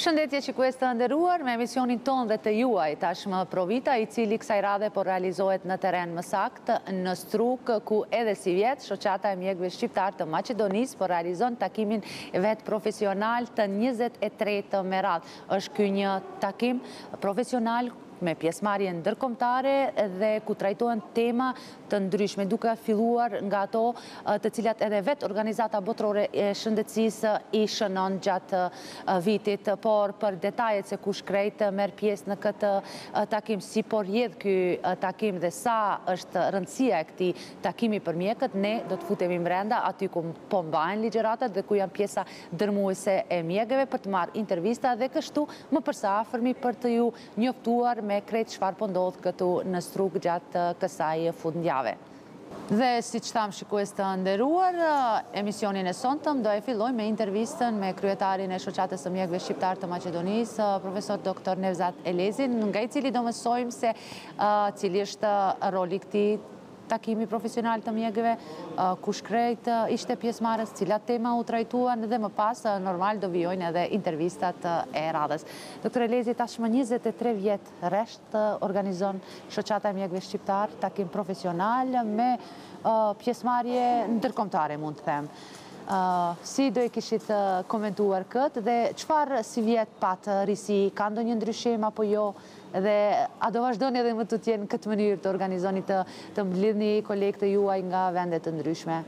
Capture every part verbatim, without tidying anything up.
Përshëndetje shikues të nderuar, me emisionin ton dhe të juaj tashmë Provita, i cili kësaj radhe po realizohet në teren më saktë në Struk, ku edhe si vjet shoqata e mjekëve shqiptar të Maqedonisë po realizon takimin vet profesional të njëzet e tretë me radhë. Është ky një takim profesional me pjesëmarrje ndërkombëtare dhe ku trajtohen tema të ndryshme, duke filluar nga ato të cilat edhe vetë Organizata Botërore e Shëndetësisë i shënon gjatë vitit, por për detajet se kush krejt merr pjesë në këtë takim, si po rjedh ky takim dhe sa është rëndësia e këtij takimi për mjekët, ne do të futemi brenda aty ku po mbahen ligjëratat dhe ku janë pjesa dërmuese e mjekëve për të marrë intervista dhe kështu më përsa afërmi për të ju njoftuar me krejt çfarë po ndodh këtu në Struk gjatë kësaj fundjavë. Dhe si që thamë shikues të nderuar, emisionin e sonëtëm do e filloj me intervistën me kryetarin e shoqatës së mjekëve shqiptar të Maqedonisë, profesor doktor Nevzat Elezin, nga i cili do mësojmë se cili është roli këtij takimi profesional të mjekëve, kush krejt ishte pjesëmarrës, cilat tema u trajtuan dhe më pas normal do vijojnë edhe intervistat e radhës. Doktor Elezi, tashmë njëzet e tre vjet rresht organizon shoqata e mjekëve shqiptar takim profesional me pjesëmarrje ndërkombëtare, mund të them. Si do e kishit komentuar këtë dhe çfarë si vjet pat risi, ka ndonjë ndryshim apo jo? Dhe a do vazhdoni edhe më të tjenë në këtë mënyrë të organizoni të, të mblidhni kolegët e juaj nga vendet të ndryshme?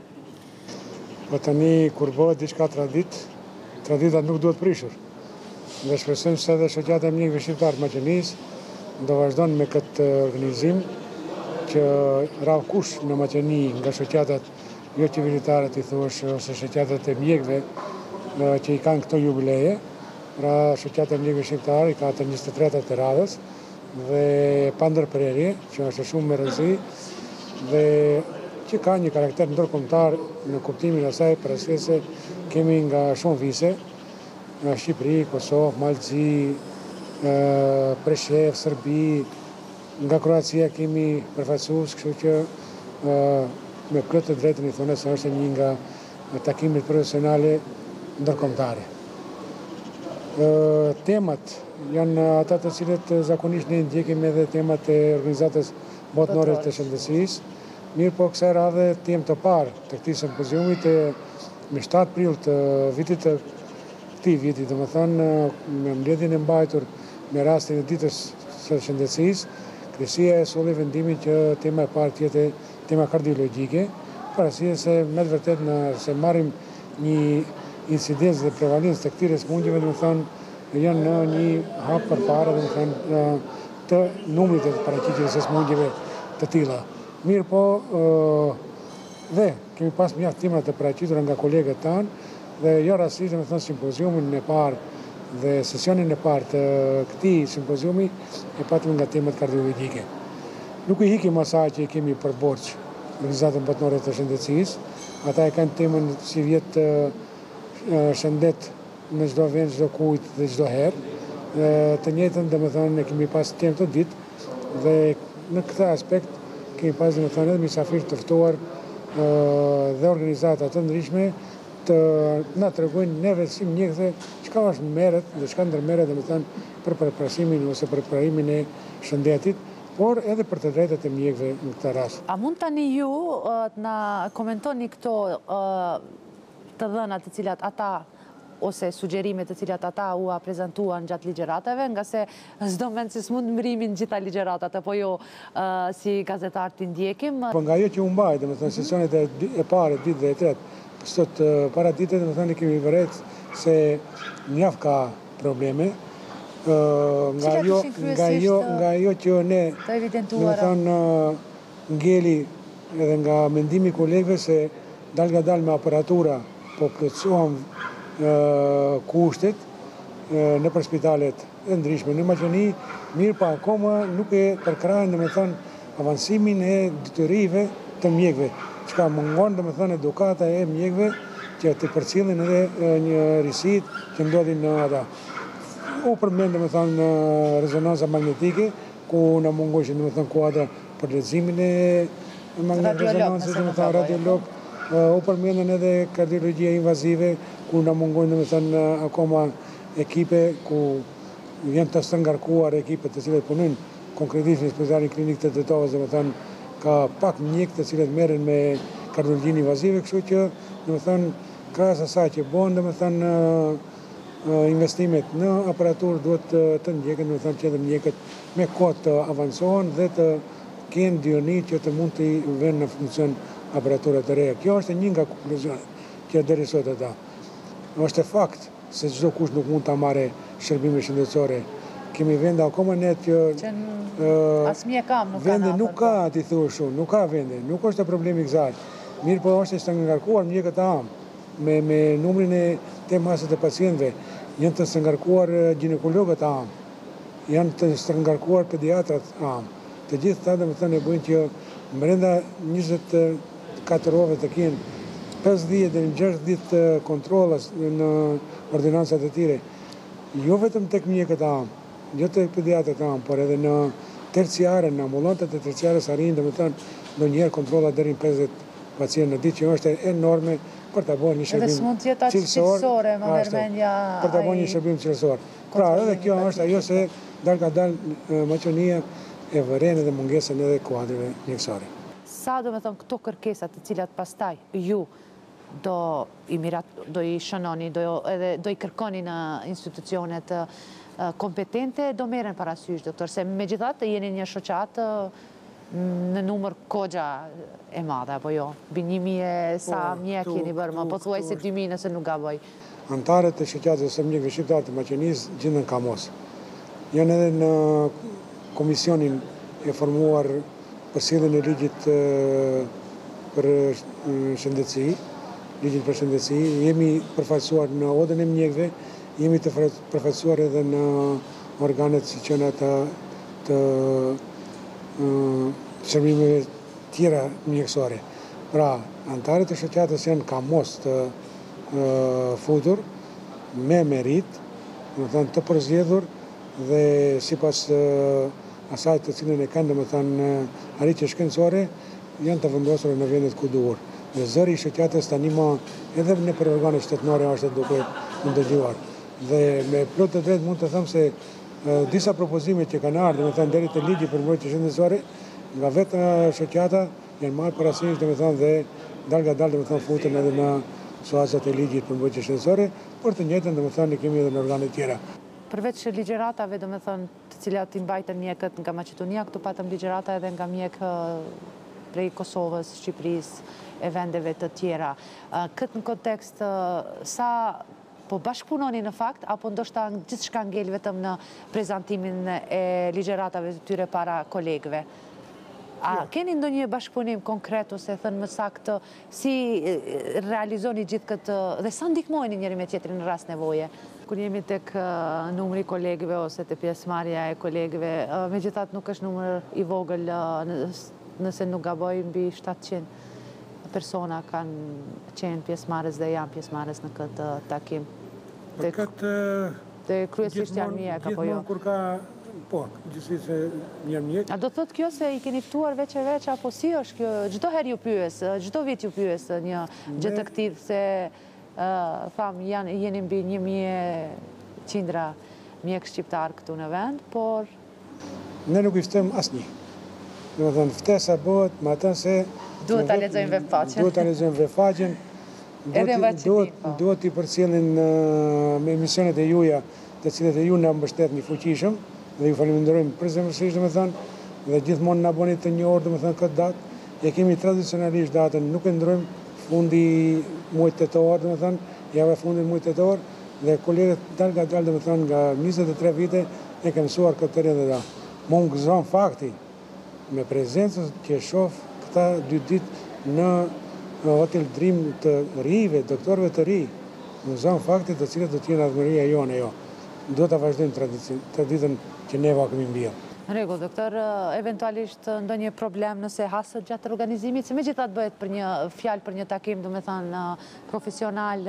Po tani kur bëhet diçka tradit, traditat nuk duhet prishur. Dhe shpresojmë se edhe shoqata e mjekëve shqiptar të Maqedonisë do vazhdon me këtë organizim që rrallë kush në Maqedoni nga shoqatat jo qeveritare të i thuash ose shoqatat e mjekëve që i kanë këto jubileje. Pra shoqata e mjekëve shqiptar i ka të njëzet e treta të radhës dhe pa ndërprerje, që është shumë me rëndësi dhe që ka një karakter ndërkombëtar në kuptimin e saj, për arsye se kemi nga shumë vite nga Shqipëri, Kosovë, Mallzi, Preshevë, Serbi, nga Kroacia kemi përfaqësues, kështu që me plot të drejtën i thonë se është një nga takimet profesionale ndërkombëtare. Temat janë ata të cilët zakonisht ne ndjekim edhe temat e Organizatës Botërore të Shëndetësisë. Mirë po kësaj radhe temë të parë të këtij simpoziumit me shtatë prill të vitit të këtij viti, domethënë me mbledhjen e mbajtur me rastin e ditës së shëndetësisë, kryesia e solli vendimin që tema e parë të jetë tema kardiologjike, për arsye se me të vërtetë nëse marrim një incidencë dhe prevalencë të këtyre sëmundjeve, domethënë janë në një hap përpara, domethënë të numrit të paraqitjes së sëmundjeve të tilla. Mirë po, dhe kemi pas mjaft tema të paraqitura nga kolegët tanë dhe jo rastësisht domethënë simpoziumin e parë dhe sesionin e parë të këtij simpoziumi e patëm nga temat kardiologjike. Nuk i hikim asaj që i kemi për borxh Organizatën Botërore të Shëndetësisë. Ata e kanë temën si vjet shëndet në çdo vend, çdo kujt dhe çdo herë. Të njëjtën domethënë ne kemi pas temë të ditë dhe në këtë aspekt kemi pas domethënë edhe mysafirë të ftuar dhe organizata të ndryshme të na tregojnë neve si mjekëve çka është merret dhe çka ndërmerret domethënë për përparsimin ose për përparimin e shëndetit, por edhe për të drejtat e mjekëve në këtë rast. A mund tani ju të na komentoni këto të dhënat të cilat ata ose sugjerimet të cilat ata u prezantuan gjatë ligjëratave, nga se s'do mend se s'mund mrimin gjitha ligjëratat, apo jo si gazetar të ndjekim. Po nga ajo që u mbaj, domethënë sesionet e parë, ditë dhe e tretë, sot para ditës domethënë kemi vërejt se mjaft ka probleme. Nga ajo nga ajo nga ajo që ne domethënë ngeli edhe nga mendimi i kolegëve se dal nga dal me aparatura po plotësohen kushtet në për spitalet e ndryshme në Maqedoni, mirë pa akoma nuk e përkrahen domethënë avancimin e detyrive të mjekëve, çka mungon domethënë edukata e mjekëve që të përcjellin edhe një risit që ndodhin në ata. U përmend domethënë rezonanca magnetike, ku na mungojnë domethënë kuadra për leximin e rezonances domethënë radiolog, u përmendën edhe kardiologjia invazive, ku na mungojnë domethënë akoma ekipe ku janë të stërngarkuar ekipet të cilët punojnë konkretisht në Spitalin Klinik të Tetovës, domethënë ka pak mjekë të cilët merren me kardiologjinë invazive, kështu që domethënë krahas asaj që bën domethënë investimet në aparaturë duhet të ndjeken, domethënë që edhe mjekët me kohë të avancohen dhe të kenë dioni që të mund të vënë në funksion aparatura të reja. Kjo është një nga konkluzionet që deri sot ata. Është fakt se çdo kush nuk mund ta marrë shërbime shëndetësore. Kemi vende akoma ne që asnjë kam nuk vende nuk ka, ti thua shumë, nuk ka vende, nuk është problemi i kësaj. Mirë, po është të ngarkuar mjekët e am me me numrin e të masës të pacientëve, janë të ngarkuar ginekologët e am, janë të ngarkuar pediatrat e am. Të gjithë ta domethënë e bëjnë që brenda njëzet e katër orëve të kenë pesëdhjetë deri në gjashtëdhjetë kontrolla në ordinancat e tyre. Jo vetëm tek mjekët e am, jo tek pediatrët e am, por edhe në terciare, në ambulantët e terciares arrin domethënë ndonjëherë kontrolla deri në pesëdhjetë pacientë në ditë, që është enorme për ta bërë një shërbim cilësor, për ta bërë një shërbim cilësor. Pra, edhe kjo është ajo se dalë ka dalë Maqedonia e vëren edhe mungesën edhe kuadreve mjekësore. Sa do me thonë këto kërkesat të cilat pastaj ju do i mirat, do i shënoni, do edhe do i kërkoni në institucionet kompetente, do merren parasysh, doktor, se megjithatë jeni një shoqat në numër kogja e madhe, apo jo? Bi një mijë sa mjek jeni bërë, më pothuajse dy mijë nëse nuk gaboj. Antarët e shoqatës së mjekëve shqiptarë të Maqedonisë gjenden kamos. Janë edhe në komisionin e formuar për sjelljen e ligjit për shëndetësi, ligjit për shëndetësi, jemi përfaqësuar në odën e mjekëve, jemi të përfaqësuar edhe në organet si që në të, të uh, shërbimeve tjera mjekësore. Pra, antarët e shoqatës janë kamos të uh, futur, me merit, më thënë të përzgjedhur dhe sipas uh, asaj të cilën e kanë, më thënë, arritje shkencore, janë të vendosur në vendet ku duhur. Dhe zëri i shoqatës tani më edhe në për organet shtetërore është duke më dëgjuar. Dhe me plot të drejtë mund të them se uh, disa propozime që kanë ardhur, domethënë deri te ligji për mbrojtje shëndetësore, nga vetë shoqata janë marrë parasysh, domethënë dhe dalë nga dalë domethënë futen edhe në suazat e ligjit për mbrojtje shëndetësore, por të njëjtën domethënë kemi edhe në organe tjera. Përveç ligjëratave, domethënë, të cilat i mbajtën mjekët nga Maqedonia, këtu patëm ligjërata edhe nga mjekë prej Kosovës, Shqipërisë e vendeve të tjera. Këtë në kontekst, sa po bashkëpunoni në fakt, apo ndoshta gjithçka ngel vetëm në prezantimin e ligjëratave të tyre para kolegëve? A keni ndonjë bashkëpunim konkret ose thënë më saktë si realizoni gjithë këtë dhe sa ndihmojeni njëri me tjetrin në rast nevoje? Kur jemi tek numri kolegëve ose te pjesëmarrja e kolegëve, megjithatë nuk është numër i vogël, nëse nuk gaboj, mbi shtatëqind persona kanë qenë pjesëmarrës dhe janë pjesëmarrës në këtë takim. Për këtë Dhe kryesisht janë mjek apo jo? Gjithmonë kur ka, po, gjithsesi se janë mjek. A do të thotë kjo se i keni ftuar veç e veç, apo si është kjo? Çdo herë ju pyes, çdo vit ju pyes një gjë të këtij se tham janë jeni mbi një mijë qindra mjek shqiptar këtu në vend, por ne nuk i ftëm asnjë. Domethënë ftesa bëhet me atë se duhet ta lexojmë webfaqen. Duhet ta lexojmë webfaqen. Duhet duhet t'i përcjellin me emisionet e juaja, të cilët e ju na mbështetni fuqishëm dhe ju falenderojmë përzemërsisht, domethënë, dhe gjithmonë na bëni të njohur domethënë këtë datë. E kemi tradicionalisht datën, nuk e ndrojmë fundi muajit tetor, domethënë, java e fundit muajit tetor, dhe kolegët dalë nga dalë domethënë nga njëzet e tre vite e kanë mësuar këtë rreth dhe. Më gëzon fakti me prezencën që shoh këta dy ditë në Hotel Dream të rive, doktorëve të ri, më zonë faktit të cilët do t'jenë admiria jone jo. Do të vazhdojmë traditën që neva kemi mbjellë. Në rregull, doktor, eventualisht ndonjë problem nëse hasët gjatë organizimit, se megjithatë bëhet për një fjalë për një takim, domethënë profesional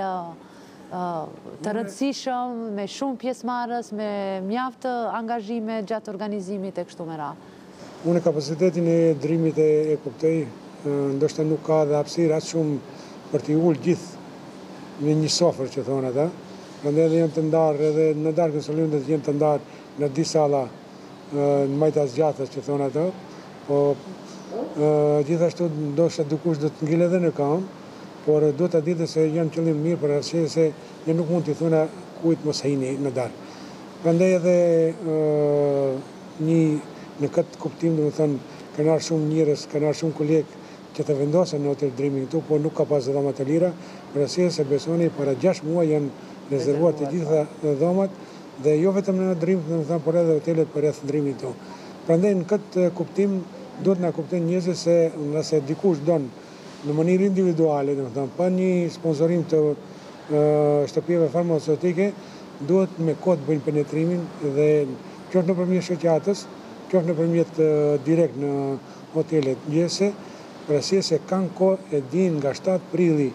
të rëndësishëm, me shumë pjesëmarrës, me mjaft angazhime gjatë organizimit e kështu me radhë. Unë kapacitetin e Dreamit e kuptoj, ndoshta nuk ka dhe hapësirë aq shumë për t'i ullë gjithë në një sofër që thonë ata, Prandaj edhe janë të ndarë edhe në darkën së lëndës janë të ndarë në di salla në majta zgjatës që thonë ato, po gjithashtu ndoshta dikush do të ngel edhe në kam, por do ta ditë se janë qëllim mirë për arsye se ne nuk mund t'i thonë kujt mos hini në darkë. Prandaj edhe një në këtë kuptim domethënë kanë ardhur shumë njerëz, kanë ardhur shumë kolegë që të vendosen në Hotel Dreami këtu, po nuk ka pas dhoma të lira, për arsye se besoni para gjashtë muaj janë rezervuar të gjitha dhomat dhe jo vetëm në Dream, domethënë por edhe hotelet përreth Dreamit këtu. Prandaj në këtë kuptim duhet na kuptojnë njerëzit se nëse dikush don në mënyrë individuale, domethënë pa një sponsorim të shtëpive farmaceutike, duhet me kod bëjnë penetrimin dhe qoftë nëpërmjet shoqatës, qoftë nëpërmjet direkt në hotelet mëngjese, për arsye se kanë kohë e din nga shtatë prilli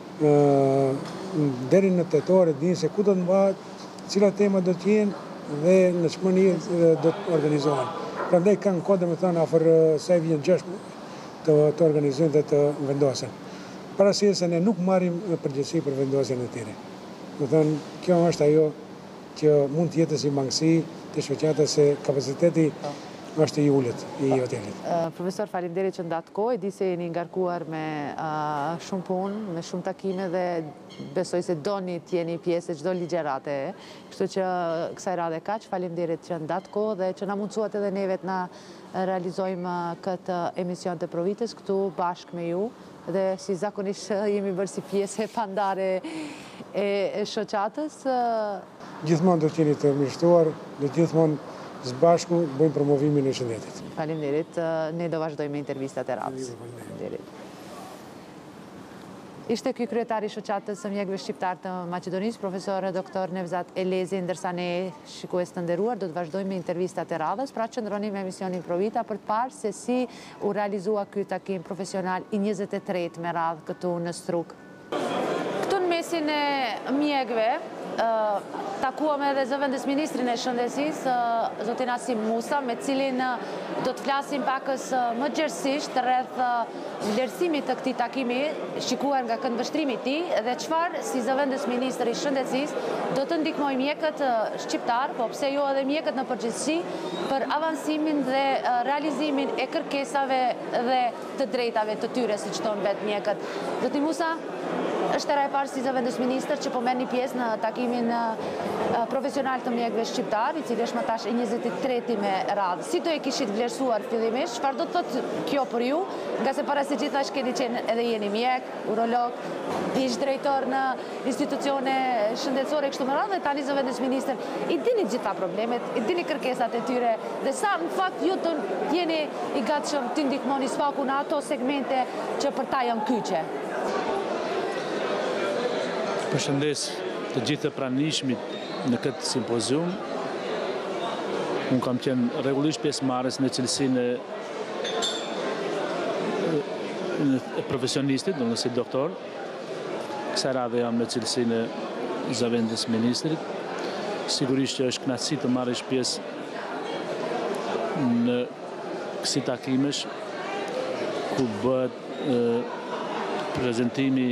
deri në tetor, e din se ku do të mbahet, cilat tema do të jenë dhe në çfarë mënyrë do të organizohen. Prandaj kanë kohë domethënë afër sa i vjen gjashtë të, të organizojnë dhe të vendosen. Para arsye se ne nuk marrim përgjegjësi për vendosjen e tyre. Domethënë kjo është ajo që mund të jetë si mangësi të shoqatës se kapaciteti është i ulët i hotelit. Profesor, faleminderit që ndatë kohë, e di se jeni ngarkuar me shumë punë, me shumë takime dhe besoj se doni të jeni pjesë e çdo ligjërate. Kështu që kësaj radhe kaq, faleminderit që ndatë kohë dhe që na mundsuat edhe neve të na realizojmë këtë emision të Provitës këtu bashkë me ju dhe si zakonisht jemi bërë si pjesë e pandare e shoqatës. Gjithmonë do të jeni të mirëftuar, do gjithmonë së bashku bëjmë promovimin e shëndetit. Faleminderit, ne do vazhdojmë me intervistat e radhës. Faleminderit. Ishte ky kryetari i shoqatës së mjekëve shqiptar të Maqedonisë, profesor doktor Nevzat Elezi, ndërsa ne shikues të nderuar do të vazhdojmë me intervistat e radhës, pra qëndroni me emisionin Provita për të parë se si u realizua ky takim profesional i njëzet e tretë me radhë këtu në Struk. Këtu në mesin e mjekëve takuam edhe zëvendës ministrin e shëndetësisë, zotin Asim Musa, me cilin do të flasim pakës më gjerësisht rreth vlerësimit të këtij takimi, shikuar nga këndvështrimi i tij dhe çfarë si zëvendës ministri i shëndetësisë do të ndihmojë mjekët shqiptar, po pse jo edhe mjekët në përgjithësi, për avansimin dhe realizimin e kërkesave dhe të drejtave të tyre, siç thonë vetë mjekët. Zoti Musa, është era e parë si zëvendës ministër që po merrni pjesë në takimin profesional të mjekëve shqiptar, i cili është më tash e njëzet e treti me radhë. Si do e kishit vlerësuar fillimisht, çfarë do të thotë kjo për ju, nga se para se gjitha keni qenë edhe jeni mjek, urolog, ish drejtor në institucione shëndetësore kështu me radhë dhe tani zëvendës ministër. I dini gjitha problemet, i dini kërkesat e tyre dhe sa në fakt ju të jeni i gatshëm të ndihmoni sfaku në ato segmente që për ta janë kyçe. Përshëndes të gjithë pranishmit në këtë simpozium. Unë kam qenë rregullisht pjesëmarrës në cilësinë e profesionistit, do të si doktor. Kësaj radhe jam në cilësinë e zëvendës ministrit. Sigurisht që është kënaqësi të marrësh pjesë në kësi takimesh ku bëhet prezantimi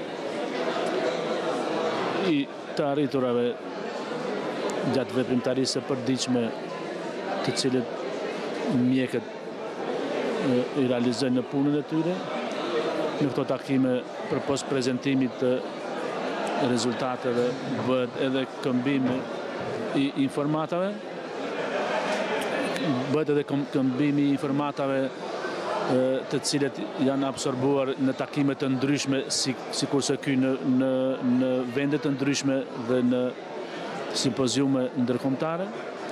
i të arriturave gjatë veprimtarisë së përditshme të cilët mjekët i realizojnë në punën e tyre. Në këto takime përpos prezantimit të rezultateve bëhet edhe këmbim i informatave, bëhet edhe këmbim i informatave të cilët janë absorbuar në takime të ndryshme, si, si kurse ky në, në, në vendet të ndryshme dhe në simpoziume ndërkombëtare.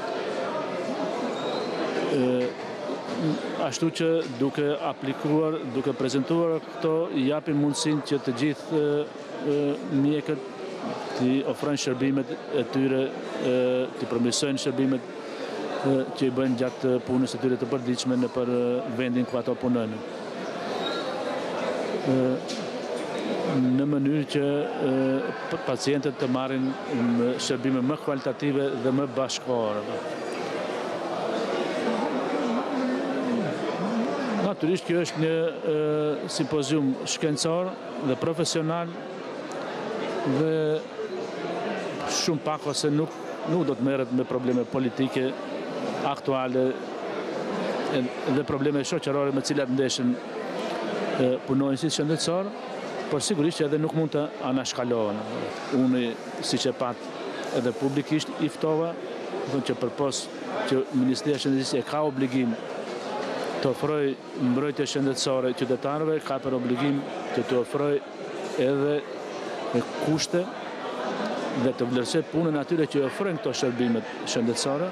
Ashtu që duke aplikuar, duke prezentuar këto, japin mundësinë që të gjithë mjekët të ofrojnë shërbimet e tyre, të përmirësojnë shërbimet që i bëjnë gjatë punës e tyre të përditshme në për vendin ku ato punojnë. Në mënyrë që pacientët të marrin shërbime më kualitative dhe më bashkëkohore. Natyrisht kjo është një simpozium shkencor dhe profesional dhe shumë pak ose nuk, nuk do të merret me probleme politike aktuale dhe probleme shoqërore me cilat ndeshin punonësit shëndetësor, por sigurisht që edhe nuk mund të anashkalohen. Unë, siç e pat edhe publikisht, i ftova, thonë që përpos që Ministria e Shëndetësisë e ka obligim të ofroj mbrojtje shëndetësore qytetarëve, ka për obligim që të ofroj edhe me kushte dhe të vlerësoj punën atyre që ofrojnë këto shërbimet shëndetësore,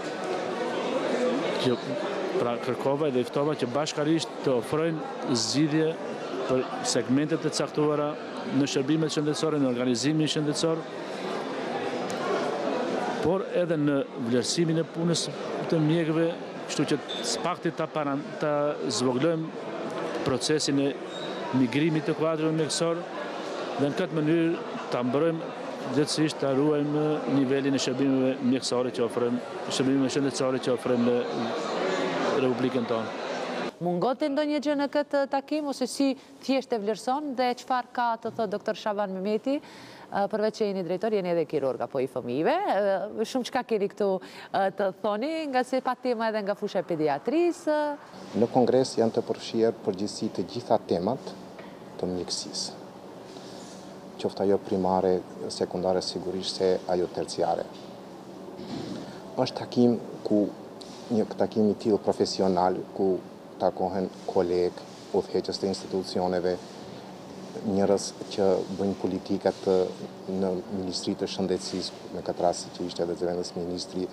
që pra kërkova dhe i ftova që bashkarisht të ofrojnë zgjidhje për segmentet e caktuara në shërbimet shëndetësore, në organizimin shëndetësor, por edhe në vlerësimin e punës të mjekëve, kështu që s'pakti ta paran, ta zvoglojmë procesin e migrimit të kuadrëve mjekësor dhe në këtë mënyrë ta mbrojmë gjithësisht ta ruajmë nivelin e shërbimeve mjekësore që ofrojmë, shërbimeve shëndetësore që ofrojmë në Republikën tonë. Mungote ndonjë gjë në këtë takim, ose si thjesht e vlerëson dhe çfarë ka të thotë doktor Shaban Mehmeti, përveç që jeni drejtor, jeni edhe kirurg apo i fëmijëve, shumë çka keni këtu të thoni, nga se pa tema edhe nga fusha e pediatrisë. Në kongres janë të përfshirë përgjithësi të gjitha temat të mjekësisë, qoftë ajo primare, sekundare, sigurisht se ajo terciare. Është takim ku një takim i tillë profesional ku takohen kolegë, udhëheqës të institucioneve, njerëz që bëjnë politikat në Ministri të Shëndetësisë, në këtë rast që ishte edhe zëvendës ministri,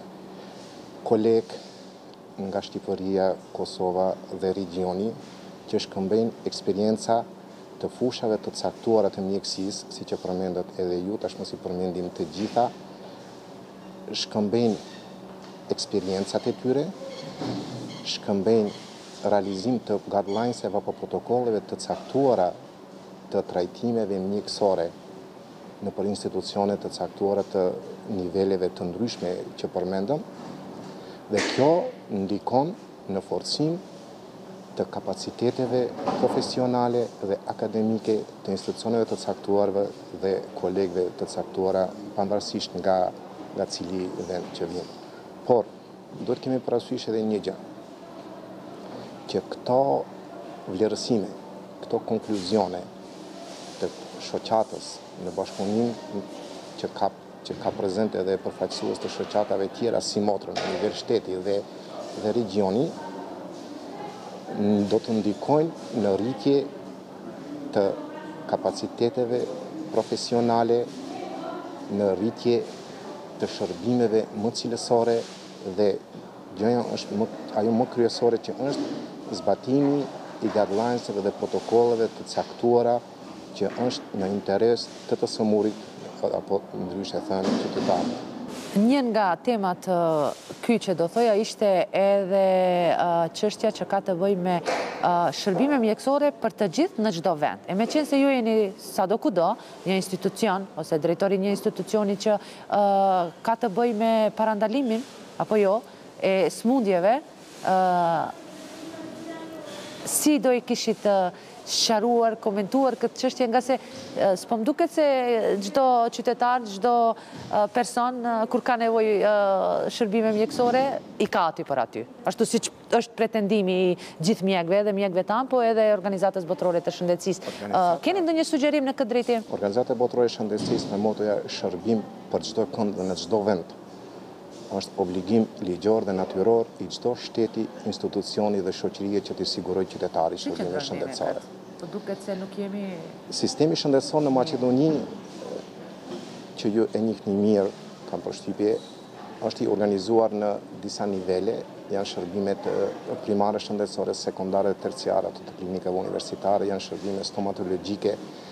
kolegë nga Shqipëria, Kosova dhe regioni, që shkëmbejnë eksperienca të fushave të caktuara të mjekësisë, si që përmendet edhe ju, tashmë si përmendim të gjitha, shkëmbejnë eksperiencat e tyre, shkëmbejnë realizim të guidelines-eve apo protokolleve të caktuara të trajtimeve mjekësore në për institucione të caktuara të niveleve të ndryshme që përmendëm, dhe kjo ndikon në forcim të kapaciteteve profesionale dhe akademike të institucioneve të caktuarve dhe kolegëve të caktuara, pavarësisht nga, nga cili vend që vjen. Por, duhet kemi parasysh edhe një gjë, që këto vlerësime, këto konkluzione të shoqatës në bashkëpunim që ka, që ka prezent edhe përfaqësues të shoqatave tjera si motrën në nivel shteti dhe, dhe regioni, do të ndikojnë në rritje të kapaciteteve profesionale, në rritje të shërbimeve më cilësore dhe gjëja është më, ajo më kryesore që është zbatimi i guidelines-eve dhe protokolleve të caktuara që është në interes të të sëmurit apo ndryshe thënë qytetarëve. Një nga temat ky që do thoja ishte edhe çështja që ka të bëjë me shërbime mjekësore për të gjithë në çdo vend. E me qenë se ju jeni sado kudo një institucion ose drejtori një institucioni që ka të bëjë me parandalimin apo jo e smundjeve, si do i kishit sqaruar, komentuar këtë çështje, nga se s'po më duket se çdo qytetar, çdo person kur ka nevojë shërbime mjekësore i ka aty për aty. Ashtu siç është pretendimi i gjithë mjekëve, edhe mjekëve tanë, po edhe organizatës botërore të shëndetësisë. Keni ndonjë sugjerim në këtë drejtim? Organizata botërore e shëndetësisë me motoja shërbim për çdo kënd dhe në çdo vend është obligim ligjor dhe natyror i çdo shteti, institucioni dhe shoqërie që t'i sigurojë qytetarit shërbime shëndetësore. Po duket se nuk jemi... Sistemi shëndetësor në Maqedoni, që ju e njihni mirë, kam përshtypje, është i organizuar në disa nivele, janë shërbimet primare shëndetësore, sekondare dhe terciare, të klinikave universitare, janë shërbime stomatologjike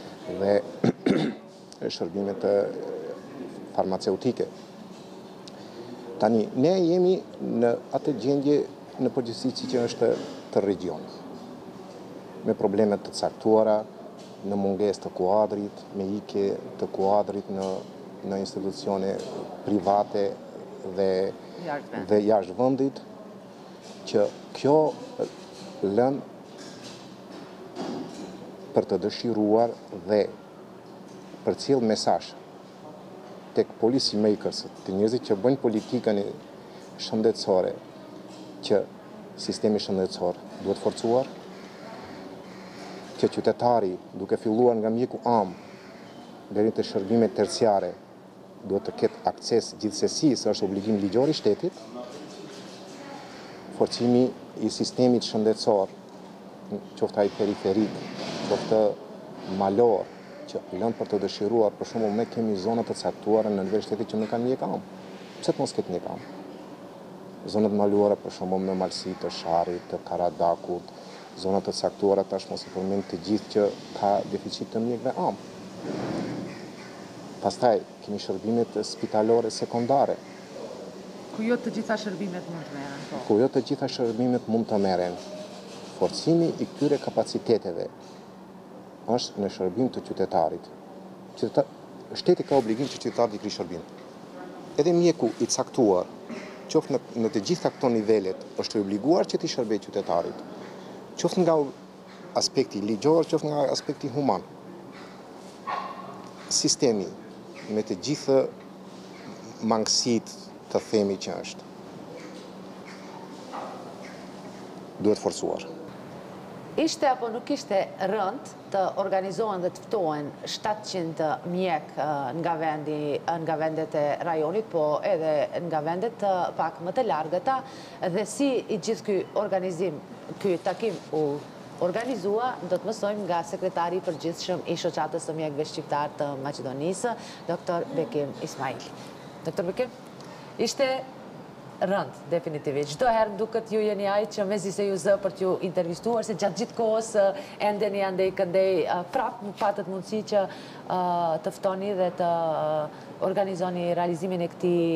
dhe shërbimet farmaceutike. Tani, ne jemi në atë gjendje në përgjithësi që është të regionit, me problemet të caktuara, në mungesë të kuadrit, me ikje të kuadrit në, në institucione private dhe, dhe jashtë vendit, që kjo lën për të dëshiruar dhe për cilë mesazh tek policy makers, të njerëzit që bëjnë politikën e shëndetësore, që sistemi shëndetësor duhet forcuar, që qytetari, duke filluar nga mjeku am deri te shërbimet terciare, duhet të ketë akses gjithsesi, se është obligim ligjor i shtetit, forcimi i sistemit shëndetësor, qoftë ai periferik, qoftë malor, që lënë për të dëshiruar, për shembull ne kemi zona të caktuara në nivel shtetit që nuk kanë mjek am. Pse të mos ketë mjek am? Zonat maluara, për shembull në malsi të Sharrit, të Karadakut, zonat të caktuara tash mos i përmend të gjithë që ka deficit të mjekve am. Pastaj kemi shërbimet spitalore sekondare. Ku jo të gjitha shërbimet mund të merren, po. Ku jo të gjitha shërbimet mund të merren. Forcimi i këtyre kapaciteteve është në shërbim të qytetarit. Qytetar... Shteti ka obligim që qytetarit i krijë shërbim. Edhe mjeku i caktuar, qoftë në, në të gjitha këto nivelet, është i obliguar që t'i shërbejë qytetarit. Qoftë nga aspekti ligjor, qoftë nga aspekti human. Sistemi me të gjithë mangësitë të themi që është, duhet forcuar. Ishte apo nuk ishte rënd të organizohen dhe të ftohen shtatëqind mjek nga vendi, nga vendet e rajonit, po edhe nga vendet pak më të largëta, dhe si i gjithë ky organizim, ky takim u organizua, do të mësojmë nga sekretari i përgjithshëm i shoqatës së mjekëve shqiptar të Maqedonisë, doktor Bekim Ismaili. Doktor Bekim, ishte rënd, definitivisht. Çdo herë duket ju jeni ai që mezi se ju zë për t'ju intervistuar, se gjatë gjithë kohës endeni andej këndej, prap më patët mundësi që të ftoni dhe të organizoni realizimin e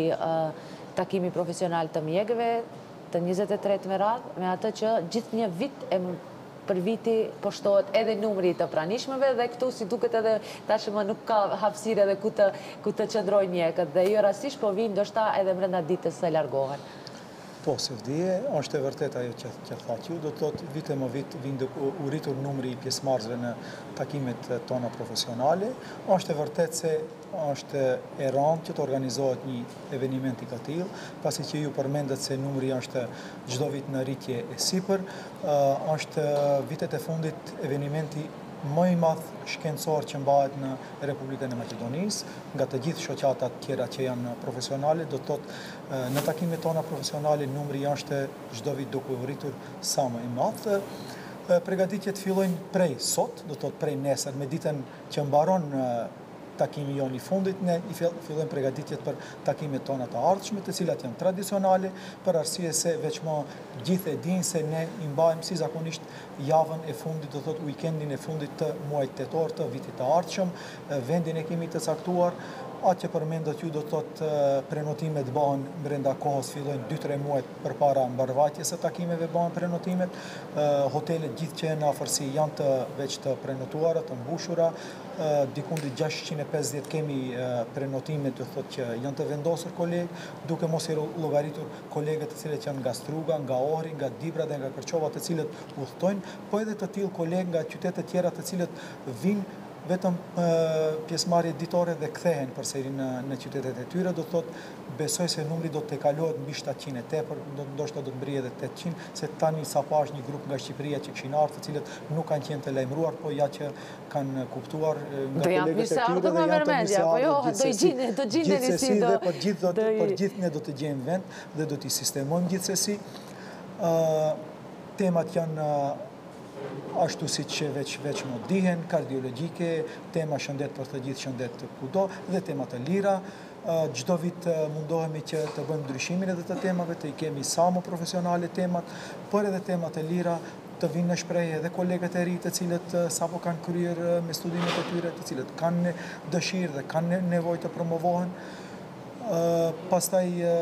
këtij takimi profesional të mjekëve të njëzet e tretë me radhë, me atë që gjithë një vit e për viti poshtohet edhe numri të pranishmëve dhe këtu si duket edhe tashmë nuk ka hapësirë edhe ku të, ku të qëndrojnë mjekët dhe jo rastisht po vinë ndoshta edhe brenda ditës se largohen. Po, se vdije, është e vërtet ajo që, që thatë ju, do të thotë vite më vit vinë u rritur numri i pjesëmarrësve në takimet tona profesionale, është e vërtet se është e rëndë që të organizohet një eveniment i këtill, pasi që ju përmendet se numri është çdo vit në rritje e sipër, është vitet e fundit evenimenti më i madh shkencor që mbahet në Republikën e Maqedonisë, nga të gjithë shoqatat tjera që janë profesionale, do të thotë në takimet tona profesionale numri është çdo vit duke u rritur sa më i madh. Përgatitjet fillojnë prej sot, do të thotë prej nesër, me ditën që mbaron takimi jonë i fundit, ne i fillojmë përgatitjet për takimet tona të ardhshme, të cilat janë tradicionale, për arsye se veçmo gjithë e dinë se ne i mbajmë si zakonisht javën e fundit, do thot weekendin e fundit të muajit tetor të vitit të ardhshëm, vendin e kemi të caktuar, atë që përmendet ju do të thotë prenotimet bëhen brenda kohës, fillojnë dy tre muaj përpara mbarvajtjes së takimeve bëhen prenotimet, hotelet gjithë që janë afërsi janë të veç të prenotuara, të mbushura, dikundi gjashtëqind e pesëdhjetë kemi prenotimet, do thotë që janë të vendosur kolegë, duke mos i llogaritur kolegët të cilët janë nga Struga, nga Ohri, nga Dibra dhe nga Kërçova, të cilët udhtojnë, po edhe të tillë kolegë nga qytete tjera të cilët vinë vetëm pjesëmarrje ditore dhe kthehen përsëri në, në qytetet e tyre, do të thotë besoj se numri do të kalohet mbi shtatëqind e tepër, do ndoshta do të mbrihet edhe tetëqind, se tani sapo është një grup nga Shqipëria që kishin ardhur, të cilët nuk kanë qenë të lajmëruar, po ja që kanë kuptuar nga kolegët e tyre dhe janë të mirëseardhur, po jo, do i gjini, do gjindeni si do. Për gjithë do për gjithë ne do të gjejmë vend dhe do t'i sistemojmë gjithsesi. Temat janë ashtu si që veç, veç më dihen, kardiologjike, tema shëndet për të gjithë shëndet kudo, dhe tema të lira. Çdo vit mundohemi që të bëjmë ndryshimin edhe të temave, të i kemi sa më profesionale temat, por edhe temat e lira të vinë në shprehje edhe kolegët e ri të cilët sapo kanë kryer me studimet e tyre, të cilët kanë dëshirë dhe kanë nevojë të promovohen. Pastaj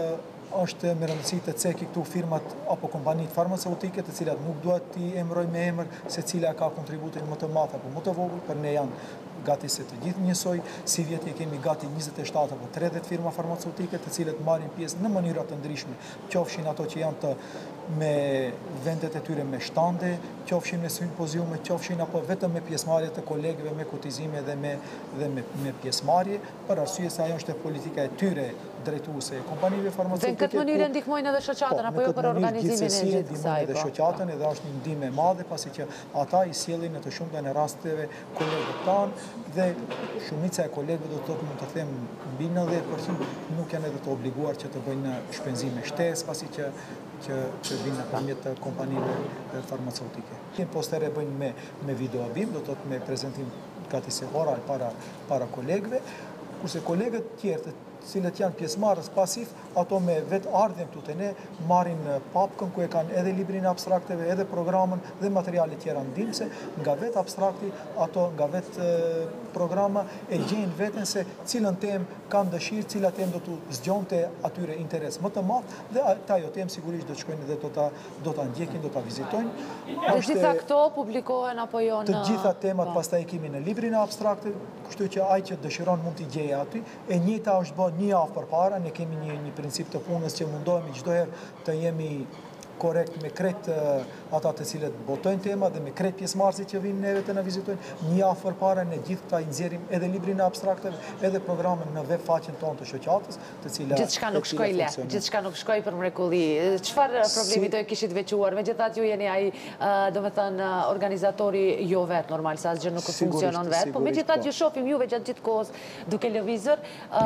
është me rëndësi të ceki këtu firmat apo kompanitë farmaceutike të cilat nuk duhet t'i emroj me emër se cila ka kontributin më të madh apo më të vogël, për ne janë gati se të gjithë njësoj. Si vjeti kemi gati njëzet e shtatë apo tridhjetë firma farmaceutike të cilat marrin pjesë në mënyra të ndryshme, qofshin ato që janë të me vendet e tyre me shtande, qofshin me simpoziume, qofshin apo vetëm me pjesëmarrje të kolegëve me kotizime dhe me dhe me, me pjesëmarrje, për arsye se ajo është politika e tyre drejtuese e kompanive farmaceutike. Dhe në këtë mënyrë ndihmojnë edhe shoqatën apo jo për organizimin e gjithë kësaj? Edhe shoqatën, edhe është një ndihmë e madhe pasi që ata i sjellin në të shumtën e rasteve kolegët tanë dhe shumica e kolegëve do të thotë mund të them mbi nëntëdhjetë përqind nuk janë edhe të obliguar që të bëjnë shpenzime shtesë pasi që që që vinë nëpërmjet të kompanive farmaceutike. Kemi postere bëjnë me me videoabim, do të thotë me prezantim gati se oral para para kolegëve, kurse kolegët tjerë të cilët janë pjesëmarrës pasiv, ato me vetë ardhjen këtu te ne marrin papkën ku e kanë edhe librin e abstrakteve, edhe programën dhe materiale tjera ndihmëse, nga vetë abstrakti, ato nga vetë programa e gjejnë veten se cilën temë kanë dëshirë, cila temë do t'u zgjonte atyre interes më të madh dhe ata ajo temë sigurisht do të shkojnë dhe do ta do ta ndjekin, do ta vizitojnë. Dhe gjitha këto publikohen apo jo në... Të gjitha temat pastaj kemi në librin e abstrakte, kështu që ai që dëshiron mund t'i gjejë aty. E njëjta është bërë një javë përpara, ne kemi një, një princip të punës që mundohemi çdo herë të jemi korekt me krejt ata të cilët botojnë tema dhe me krejt pjesëmarrësit që vinë neve të na vizitojnë. Një javë përpara ne gjithë këta i nxjerrim edhe librin e abstrakteve, edhe programin në web faqen tonë të shoqatës, të cila gjithçka nuk shkoi lehtë, gjithçka nuk shkoi për mrekulli. Çfarë problemi do e kishit veçuar? Megjithatë ju jeni ai, domethënë organizatori jo vet, normal se asgjë nuk funksionon vet, por megjithatë ju shohim juve gjatë gjithë kohës duke lëvizur.